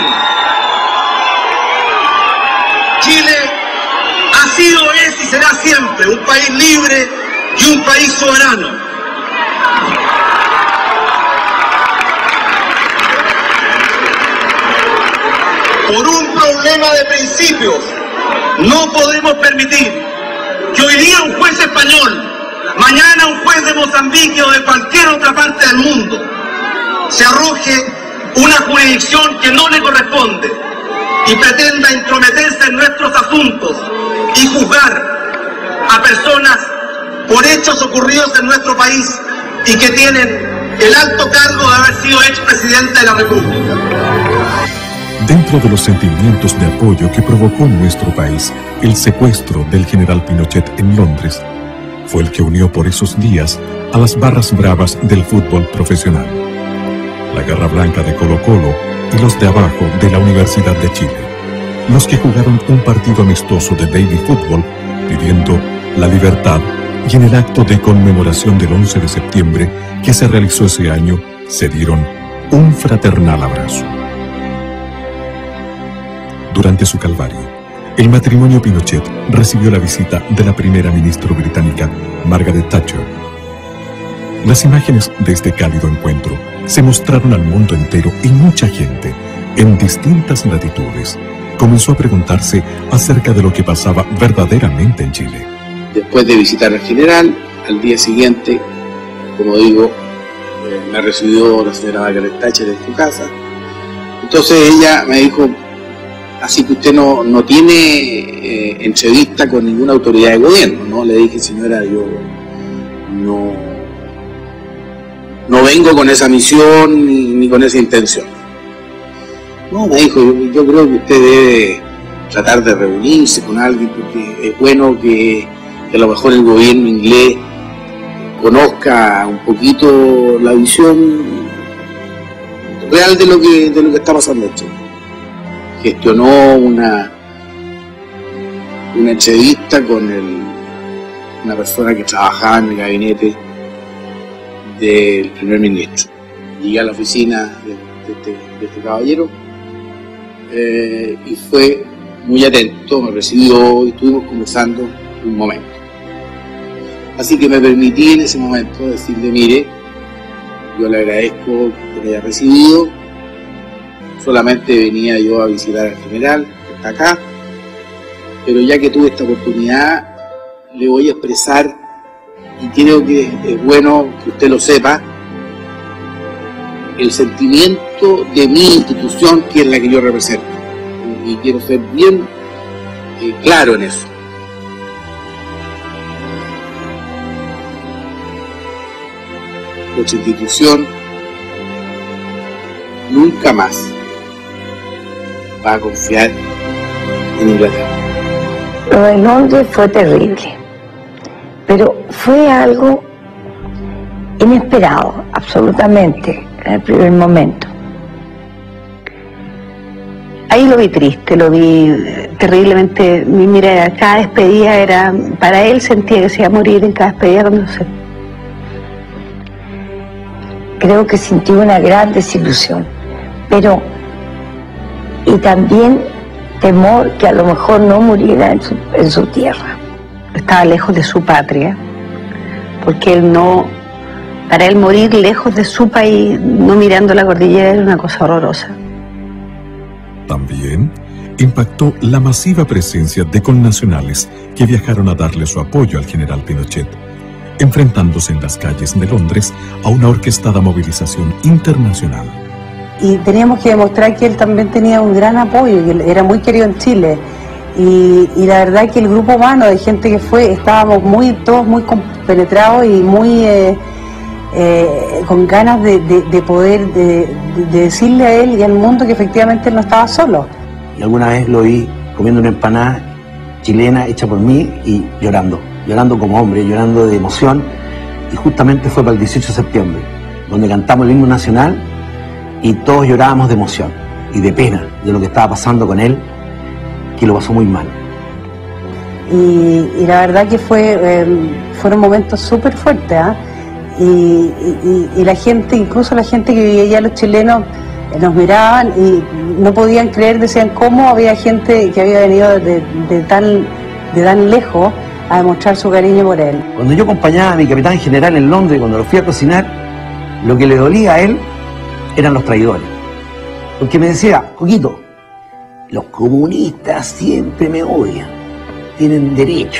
Chile ha sido, es y será siempre un país libre y un país soberano. Por un problema de principios, no podemos permitir que hoy día un juez español, mañana un juez de Mozambique o de cualquier otra parte del mundo, se arroje una jurisdicción que no le corresponde y pretenda entrometerse en nuestros asuntos y juzgar a personas por hechos ocurridos en nuestro país y que tienen el alto cargo de haber sido expresidente de la República. Dentro de los sentimientos de apoyo que provocó en nuestro país el secuestro del general Pinochet en Londres, fue el que unió por esos días a las barras bravas del fútbol profesional, la Garra Blanca de Colo-Colo y los de abajo de la Universidad de Chile, los que jugaron un partido amistoso de baby fútbol pidiendo la libertad, y en el acto de conmemoración del 11 de septiembre que se realizó ese año se dieron un fraternal abrazo. Durante su calvario, el matrimonio Pinochet recibió la visita de la primera ministra británica, Margaret Thatcher. Las imágenes de este cálido encuentro se mostraron al mundo entero y mucha gente, en distintas latitudes, comenzó a preguntarse acerca de lo que pasaba verdaderamente en Chile. Después de visitar al general, al día siguiente, como digo, me recibió la señora Margaret Thatcher en su casa. Entonces ella me dijo: así que usted no tiene entrevista con ninguna autoridad de gobierno, ¿no? Le dije: señora, yo no vengo con esa misión ni con esa intención. No, me dijo, yo creo que usted debe tratar de reunirse con alguien, porque es bueno que a lo mejor el gobierno inglés conozca un poquito la visión real de lo que está pasando en Chile. Gestionó una entrevista con una persona que trabajaba en el gabinete del primer ministro. Llegué a la oficina de este caballero y fue muy atento, me recibió y estuvimos conversando un momento. Así que me permití en ese momento decirle, mire, yo le agradezco que me haya recibido, solamente venía yo a visitar al general, que está acá, pero ya que tuve esta oportunidad, le voy a expresar, y creo que es bueno que usted lo sepa, el sentimiento de mi institución, que es la que yo represento. Y quiero ser bien claro en eso. Nuestra institución nunca más va a confiar en Inglaterra. Lo de Londres fue terrible, pero fue algo inesperado, absolutamente, en el primer momento. Ahí lo vi triste, lo vi terriblemente. Mira, cada despedida era, para él sentía que se iba a morir en cada despedida cuando se... Creo que sintió una gran desilusión, pero y también temor que a lo mejor no muriera en su tierra. Estaba lejos de su patria, porque él no, para él morir lejos de su país, no mirando la cordillera, era una cosa horrorosa. También impactó la masiva presencia de connacionales que viajaron a darle su apoyo al general Pinochet, enfrentándose en las calles de Londres a una orquestada movilización internacional. Y teníamos que demostrar que él también tenía un gran apoyo, y él era muy querido en Chile. Y la verdad que el grupo humano de gente que fue, estábamos todos muy compenetrados y muy con ganas de poder de decirle a él y al mundo que efectivamente él no estaba solo. Y alguna vez lo vi comiendo una empanada chilena hecha por mí y llorando como hombre, llorando de emoción, y justamente fue para el 18 de septiembre, donde cantamos el himno nacional y todos llorábamos de emoción y de pena de lo que estaba pasando con él, que lo pasó muy mal. Y la verdad que fueron momentos súper fuertes, y la gente, incluso la gente que vivía allá, los chilenos, nos miraban y no podían creer, decían cómo había gente que había venido de tan lejos a demostrar su cariño por él. Cuando yo acompañaba a mi capitán general en Londres, cuando lo fui a cocinar, lo que le dolía a él eran los traidores. Porque me decía, Coquito, los comunistas siempre me odian, tienen derecho,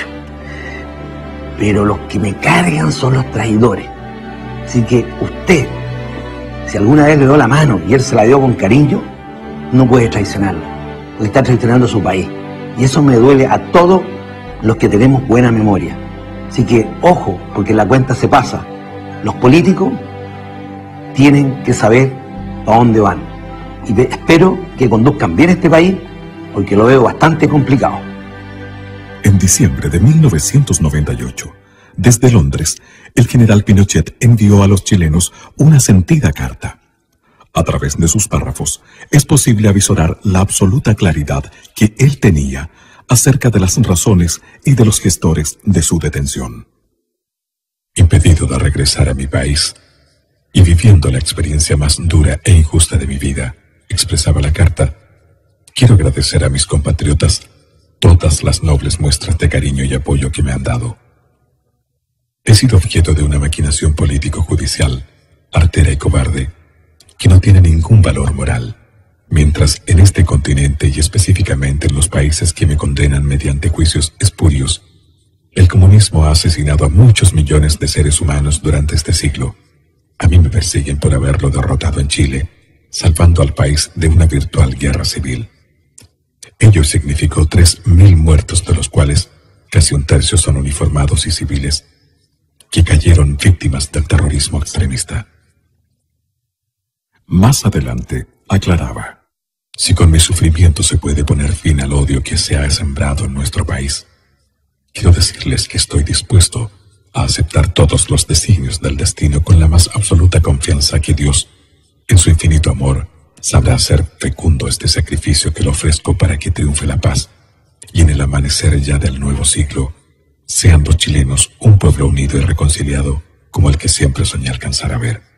pero los que me cargan son los traidores. Así que usted, si alguna vez le dio la mano y él se la dio con cariño, no puede traicionarlo, porque está traicionando a su país. Y eso me duele a todos los que tenemos buena memoria. Así que, ojo, porque la cuenta se pasa. Los políticos tienen que saber a dónde van. Y espero que conduzcan bien este país, porque lo veo bastante complicado. En diciembre de 1998, desde Londres, el general Pinochet envió a los chilenos una sentida carta. A través de sus párrafos, es posible avisorar la absoluta claridad que él tenía acerca de las razones y de los gestores de su detención. Impedido de regresar a mi país y viviendo la experiencia más dura e injusta de mi vida, expresaba la carta, quiero agradecer a mis compatriotas todas las nobles muestras de cariño y apoyo que me han dado. He sido objeto de una maquinación político-judicial, artera y cobarde, que no tiene ningún valor moral, mientras en este continente y específicamente en los países que me condenan mediante juicios espurios, el comunismo ha asesinado a muchos millones de seres humanos durante este siglo. A mí me persiguen por haberlo derrotado en Chile, salvando al país de una virtual guerra civil. Ello significó 3.000 muertos, de los cuales casi un tercio son uniformados y civiles, que cayeron víctimas del terrorismo extremista. Más adelante, aclaraba, si con mi sufrimiento se puede poner fin al odio que se ha sembrado en nuestro país, quiero decirles que estoy dispuesto a aceptar todos los designios del destino con la más absoluta confianza que Dios En su infinito amor, sabrá hacer fecundo este sacrificio que le ofrezco para que triunfe la paz, y en el amanecer ya del nuevo siglo, sean los chilenos un pueblo unido y reconciliado como el que siempre soñé alcanzar a ver.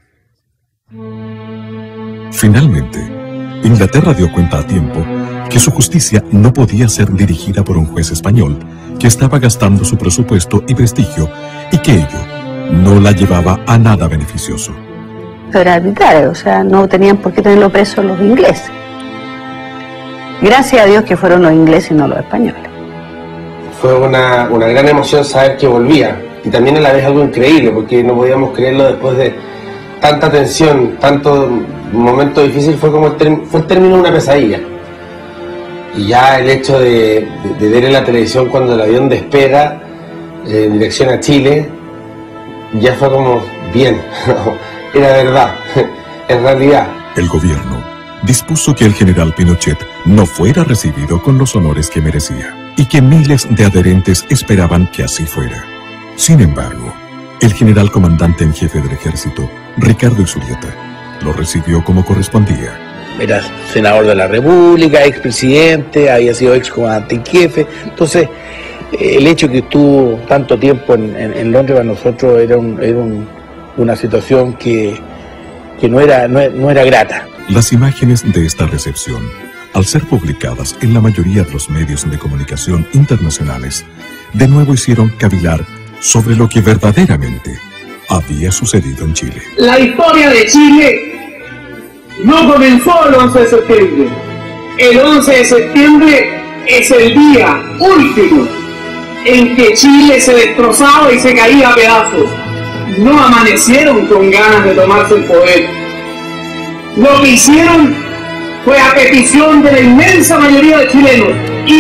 Finalmente, Inglaterra dio cuenta a tiempo que su justicia no podía ser dirigida por un juez español que estaba gastando su presupuesto y prestigio y que ello no la llevaba a nada beneficioso. Era arbitrario, o sea, no tenían por qué tenerlo preso los ingleses. Gracias a Dios que fueron los ingleses y no los españoles. Fue una gran emoción saber que volvía, y también a la vez algo increíble, porque no podíamos creerlo después de tanta tensión, tanto momento difícil. Fue como fue el término de una pesadilla. Y ya el hecho de ver en la televisión cuando el avión despega en dirección a Chile, ya fue como, bien, era verdad, en realidad. El gobierno dispuso que el general Pinochet no fuera recibido con los honores que merecía, y que miles de adherentes esperaban que así fuera. Sin embargo, el general comandante en jefe del ejército, Ricardo Isurieta, lo recibió como correspondía. Era senador de la República, expresidente, había sido ex comandante en jefe. Entonces, el hecho que estuvo tanto tiempo en Londres para nosotros era una situación que no era grata. Las imágenes de esta recepción, al ser publicadas en la mayoría de los medios de comunicación internacionales, de nuevo hicieron cavilar sobre lo que verdaderamente había sucedido en Chile. La historia de Chile no comenzó el 11 de septiembre. El 11 de septiembre es el día último en que Chile se destrozaba y se caía a pedazos. No amanecieron con ganas de tomarse el poder. Lo que hicieron fue a petición de la inmensa mayoría de chilenos,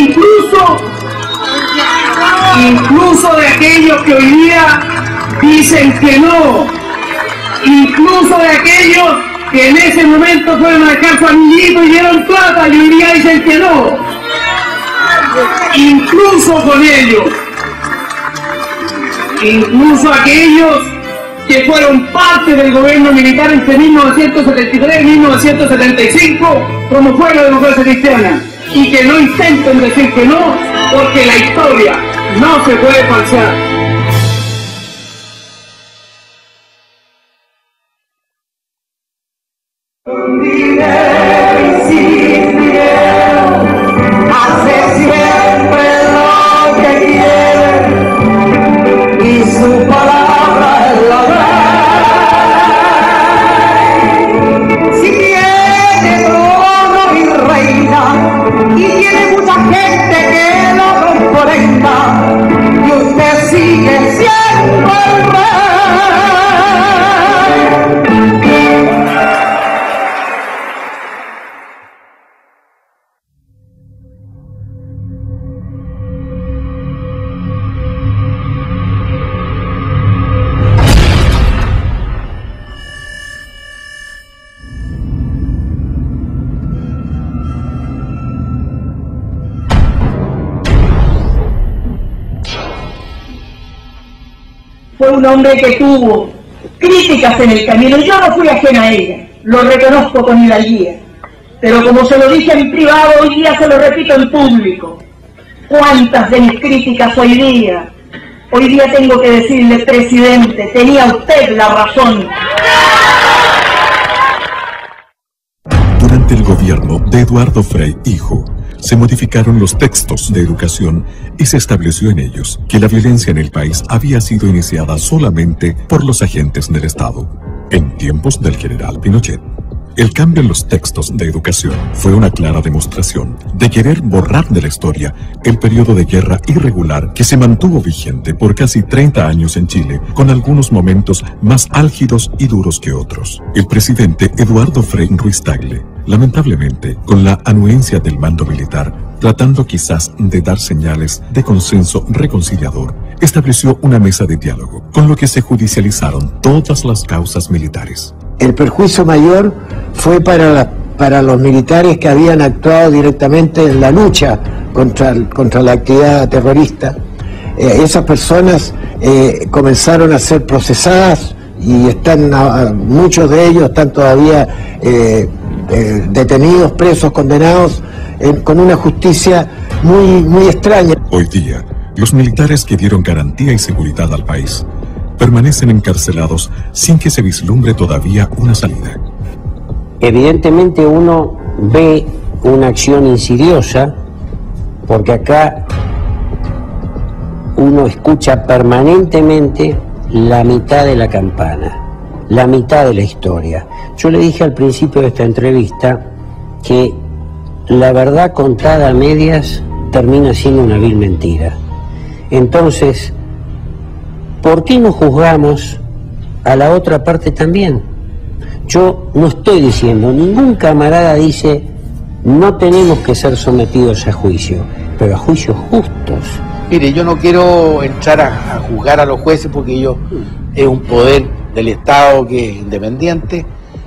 incluso de aquellos que hoy día dicen que no, incluso de aquellos que en ese momento fueron a dejar su amiguito y dieron plata y hoy día dicen que no, incluso con ellos, incluso aquellos que fueron parte del gobierno militar entre 1973 y 1975, como fue la democracia cristiana, y que no intenten decir que no, porque la historia no se puede falsear. Hace siempre lo que quiere y su palabra es la ley. Si tiene trono y reina y tiene mucha gente que lo comprenda, y usted sigue siendo el rey. Fue un hombre que tuvo críticas en el camino, yo no fui ajena a ella, lo reconozco con hidalguía, pero como se lo dije en privado, hoy día se lo repito en público. ¿Cuántas de mis críticas hoy día tengo que decirle, presidente, tenía usted la razón? Durante el gobierno de Eduardo Frei, hijo, se modificaron los textos de educación y se estableció en ellos que la violencia en el país había sido iniciada solamente por los agentes del Estado. En tiempos del general Pinochet, el cambio en los textos de educación fue una clara demostración de querer borrar de la historia el periodo de guerra irregular que se mantuvo vigente por casi 30 años en Chile, con algunos momentos más álgidos y duros que otros. El presidente Eduardo Frei Ruiz-Tagle, lamentablemente, con la anuencia del mando militar, tratando quizás de dar señales de consenso reconciliador, estableció una mesa de diálogo, con lo que se judicializaron todas las causas militares. El perjuicio mayor fue para los militares que habían actuado directamente en la lucha contra la actividad terrorista. Esas personas comenzaron a ser procesadas y están muchos de ellos están todavía detenidos, presos, condenados, con una justicia muy extraña. Hoy día, los militares que dieron garantía y seguridad al país permanecen encarcelados sin que se vislumbre todavía una salida. Evidentemente uno ve una acción insidiosa, porque acá uno escucha permanentemente la mitad de la campana, la mitad de la historia. Yo le dije al principio de esta entrevista que la verdad contada a medias termina siendo una vil mentira. Entonces, ¿por qué no juzgamos a la otra parte también? Yo no estoy diciendo, ningún camarada dice no tenemos que ser sometidos a juicio, pero a juicios justos. Mire, yo no quiero entrar a juzgar a los jueces porque ellos es un poder del Estado que es independiente,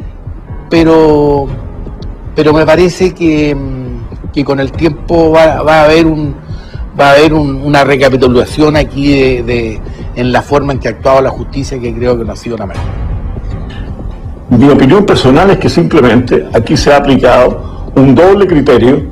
pero me parece que con el tiempo va a haber una recapitulación aquí en la forma en que ha actuado la justicia, que creo que no ha sido la mejor. Mi opinión personal es que simplemente aquí se ha aplicado un doble criterio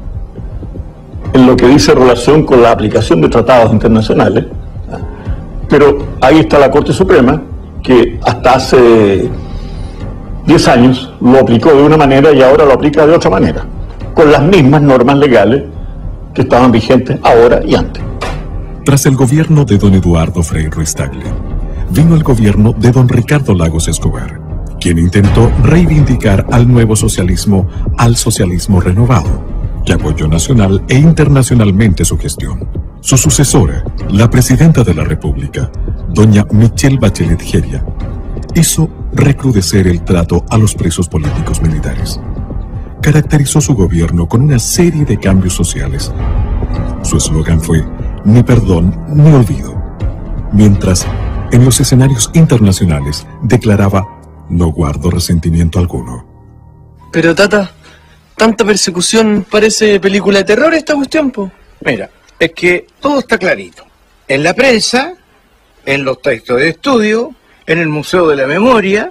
en lo que dice relación con la aplicación de tratados internacionales, pero ahí está la Corte Suprema, que hasta hace 10 años lo aplicó de una manera y ahora lo aplica de otra manera, con las mismas normas legales que estaban vigentes ahora y antes. Tras el gobierno de don Eduardo Frei Ruiz-Tagle, vino el gobierno de don Ricardo Lagos Escobar, quien intentó reivindicar al nuevo socialismo, al socialismo renovado, que apoyó nacional e internacionalmente su gestión. Su sucesora, la presidenta de la República, doña Michelle Bachelet Jeria, hizo recrudecer el trato a los presos políticos militares. Caracterizó su gobierno con una serie de cambios sociales. Su eslogan fue ni perdón ni olvido, mientras en los escenarios internacionales declaraba no guardo resentimiento alguno. Pero Tata, tanta persecución, parece película de terror esta cuestión, po. Mira, es que todo está clarito. En la prensa, en los textos de estudio, en el Museo de la Memoria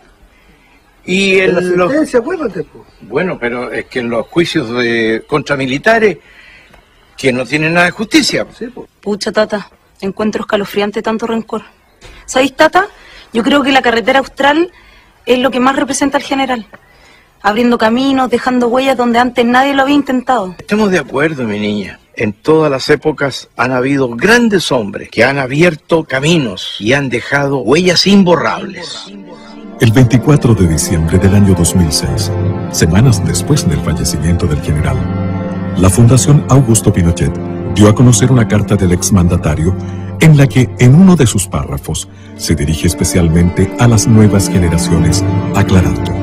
y en la sentencia, acuérdate, po. Bueno, pero es que en los juicios contra militares que no tienen nada de justicia. Sí, po. Pucha, Tata, encuentro escalofriante tanto rencor. ¿Sabéis, Tata? Yo creo que la carretera austral es lo que más representa al general. Abriendo caminos, dejando huellas donde antes nadie lo había intentado. Estamos de acuerdo, mi niña. En todas las épocas han habido grandes hombres que han abierto caminos y han dejado huellas imborrables. El 24 de diciembre del año 2006, semanas después del fallecimiento del general, la Fundación Augusto Pinochet dio a conocer una carta del exmandatario en la que en uno de sus párrafos se dirige especialmente a las nuevas generaciones, aclarando: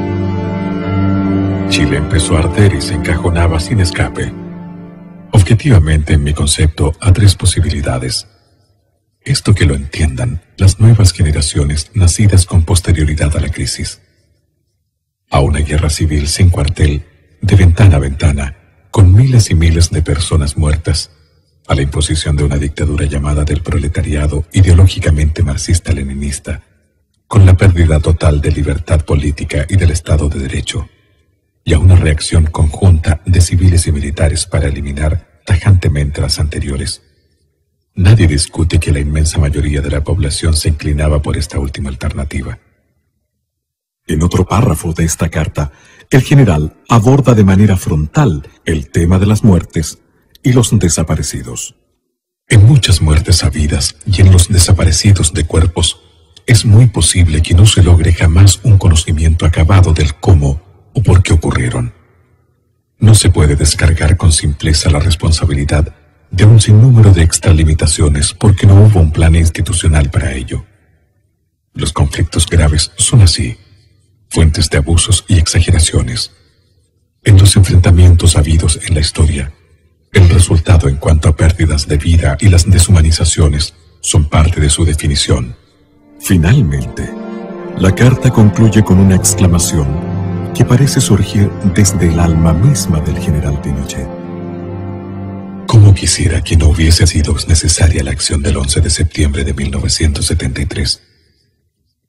Chile empezó a arder y se encajonaba sin escape. Objetivamente, en mi concepto, a 3 posibilidades. Esto que lo entiendan las nuevas generaciones nacidas con posterioridad a la crisis. A una guerra civil sin cuartel, de ventana a ventana, con miles y miles de personas muertas, a la imposición de una dictadura llamada del proletariado ideológicamente marxista-leninista, con la pérdida total de libertad política y del Estado de Derecho, y a una reacción conjunta de civiles y militares para eliminar tajantemente las anteriores. Nadie discute que la inmensa mayoría de la población se inclinaba por esta última alternativa. En otro párrafo de esta carta, el general aborda de manera frontal el tema de las muertes y los desaparecidos. En muchas muertes habidas y en los desaparecidos de cuerpos, es muy posible que no se logre jamás un conocimiento acabado del cómo o por qué ocurrieron. No se puede descargar con simpleza la responsabilidad de un sinnúmero de extralimitaciones porque no hubo un plan institucional para ello. Los conflictos graves son así, fuentes de abusos y exageraciones. En los enfrentamientos habidos en la historia, el resultado en cuanto a pérdidas de vida y las deshumanizaciones son parte de su definición. Finalmente, la carta concluye con una exclamación que parece surgir desde el alma misma del general Pinochet. Cómo quisiera que no hubiese sido necesaria la acción del 11 de septiembre de 1973.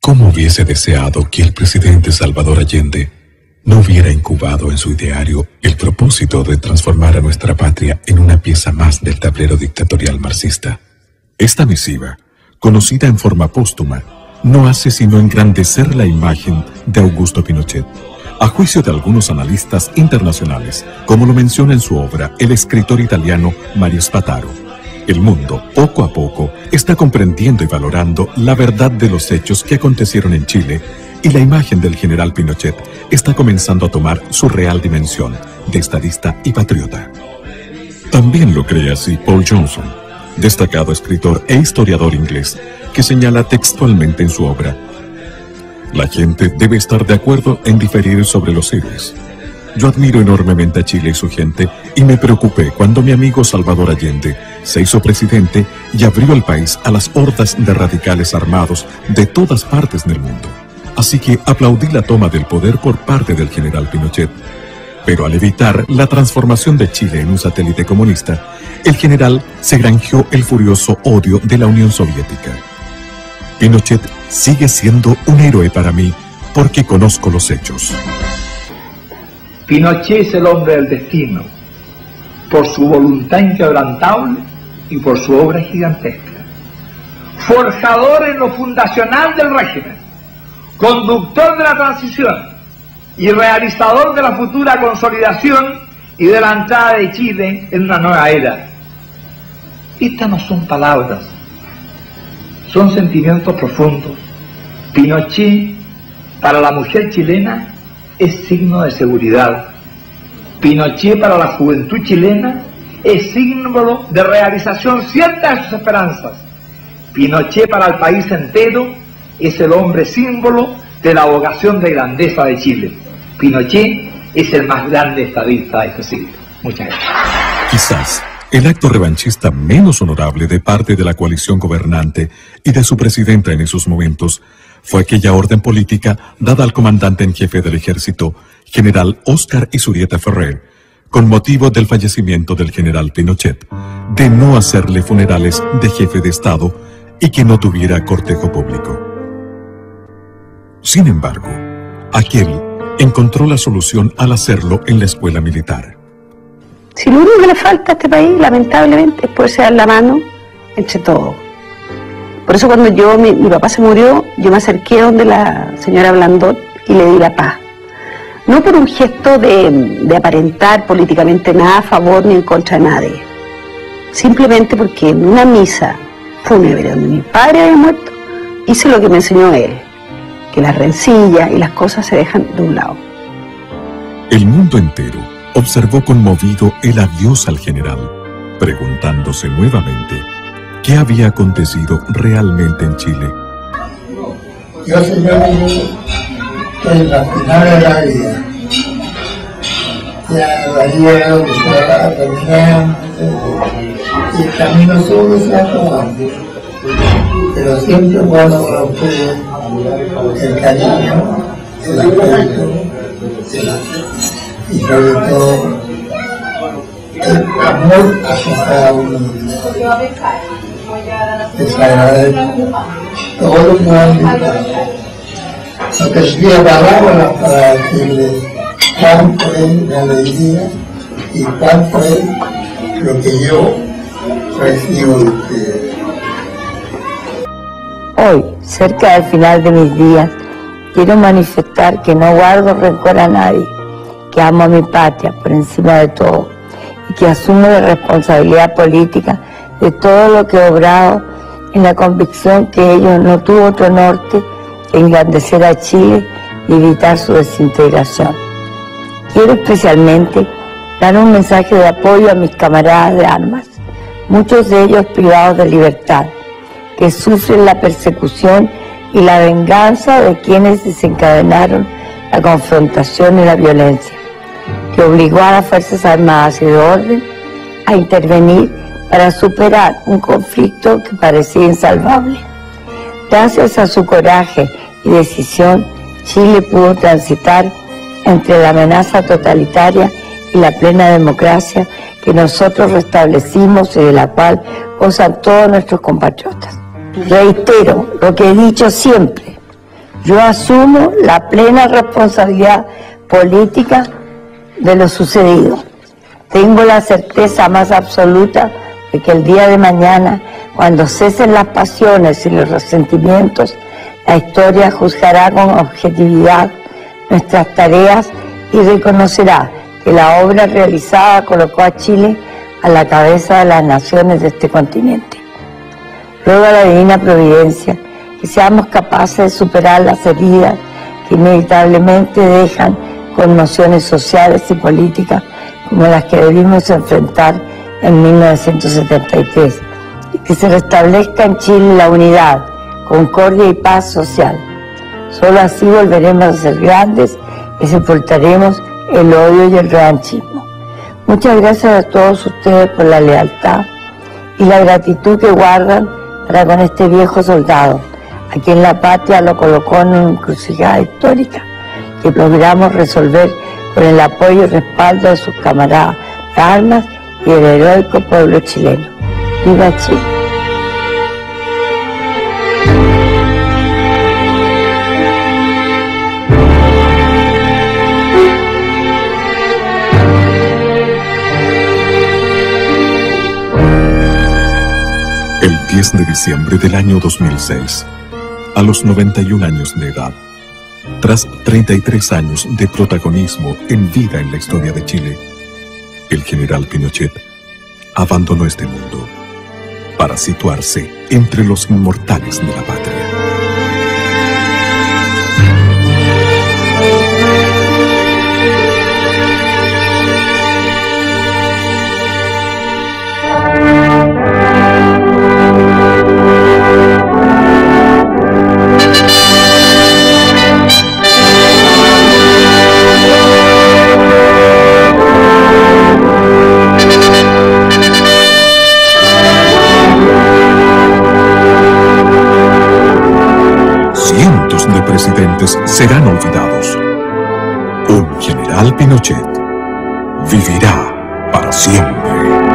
¿Cómo hubiese deseado que el presidente Salvador Allende no hubiera incubado en su ideario el propósito de transformar a nuestra patria en una pieza más del tablero dictatorial marxista? Esta misiva, conocida en forma póstuma, no hace sino engrandecer la imagen de Augusto Pinochet. A juicio de algunos analistas internacionales, como lo menciona en su obra el escritor italiano Mario Spataro, el mundo, poco a poco, está comprendiendo y valorando la verdad de los hechos que acontecieron en Chile, y la imagen del general Pinochet está comenzando a tomar su real dimensión de estadista y patriota. También lo cree así Paul Johnson, destacado escritor e historiador inglés, que señala textualmente en su obra: la gente debe estar de acuerdo en diferir sobre los héroes. Yo admiro enormemente a Chile y su gente, y me preocupé cuando mi amigo Salvador Allende se hizo presidente y abrió el país a las hordas de radicales armados de todas partes del mundo. Así que aplaudí la toma del poder por parte del general Pinochet. Pero al evitar la transformación de Chile en un satélite comunista, el general se granjeó el furioso odio de la Unión Soviética. Pinochet sigue siendo un héroe para mí porque conozco los hechos. Pinochet es el hombre del destino, por su voluntad inquebrantable y por su obra gigantesca. Forjador en lo fundacional del régimen, conductor de la transición y realizador de la futura consolidación y de la entrada de Chile en una nueva era. Estas no son palabras, son sentimientos profundos. Pinochet, para la mujer chilena, es signo de seguridad. Pinochet, para la juventud chilena, es símbolo de realización cierta de sus esperanzas. Pinochet, para el país entero, es el hombre símbolo de la vocación de grandeza de Chile. Pinochet es el más grande estadista de este siglo. Muchas gracias. Quizás el acto revanchista menos honorable de parte de la coalición gobernante y de su presidenta en esos momentos fue aquella orden política dada al comandante en jefe del ejército, general Óscar Izurieta Ferrer, con motivo del fallecimiento del general Pinochet, de no hacerle funerales de jefe de Estado y que no tuviera cortejo público. Sin embargo, aquel encontró la solución al hacerlo en la escuela militar. Si lo único que le falta a este país, lamentablemente, es poderse dar la mano entre todos. Por eso cuando mi papá se murió, yo me acerqué donde la señora Blandón y le di la paz. No por un gesto de aparentar políticamente nada a favor ni en contra de nadie. Simplemente porque en una misa fúnebre donde mi padre había muerto, hice lo que me enseñó él, que las rencillas y las cosas se dejan de un lado. El mundo entero observó conmovido el adiós al general, preguntándose nuevamente qué había acontecido realmente en Chile. Yo, señor, estoy en la final de la vida. Ya la vida lo que se va a terminar y el camino solo se va acabando. Pero siempre guardo para ustedes el cariño, el afecto, y sobre todo el amor hacia cada uno de ustedes. Les agradezco todo lo que me han dicho. No tendría palabras para decirles cuánto es mi alegría y cuánto es lo que yo recibo de ustedes. Hoy, cerca del final de mis días, quiero manifestar que no guardo rencor a nadie, que amo a mi patria por encima de todo y que asumo la responsabilidad política de todo lo que he obrado en la convicción que ello no tuvo otro norte que engrandecer a Chile y evitar su desintegración. Quiero especialmente dar un mensaje de apoyo a mis camaradas de armas, muchos de ellos privados de libertad, que sufren la persecución y la venganza de quienes desencadenaron la confrontación y la violencia, que obligó a las Fuerzas Armadas y de Orden a intervenir para superar un conflicto que parecía insalvable. Gracias a su coraje y decisión, Chile pudo transitar entre la amenaza totalitaria y la plena democracia que nosotros restablecimos y de la cual gozan todos nuestros compatriotas. Reitero lo que he dicho siempre, Yo asumo la plena responsabilidad política de lo sucedido. Tengo la certeza más absoluta de que el día de mañana, cuando cesen las pasiones y los resentimientos, la historia juzgará con objetividad nuestras tareas y reconocerá que la obra realizada colocó a Chile a la cabeza de las naciones de este continente. Ruego a la Divina Providencia que seamos capaces de superar las heridas que inevitablemente dejan conmociones sociales y políticas como las que debimos enfrentar en 1973, y que se restablezca en Chile la unidad, concordia y paz social. Solo así volveremos a ser grandes y sepultaremos el odio y el revanchismo. Muchas gracias a todos ustedes por la lealtad y la gratitud que guardan para con este viejo soldado, a quien la patria lo colocó en una encrucijada histórica que logramos resolver con el apoyo y respaldo de sus camaradas de armas y del heroico pueblo chileno. ¡Viva Chile! El 10 de diciembre del año 2006, a los 91 años de edad, tras 33 años de protagonismo en vida en la historia de Chile, el general Pinochet abandonó este mundo para situarse entre los inmortales de la patria. Presidentes serán olvidados. Un general Pinochet vivirá para siempre.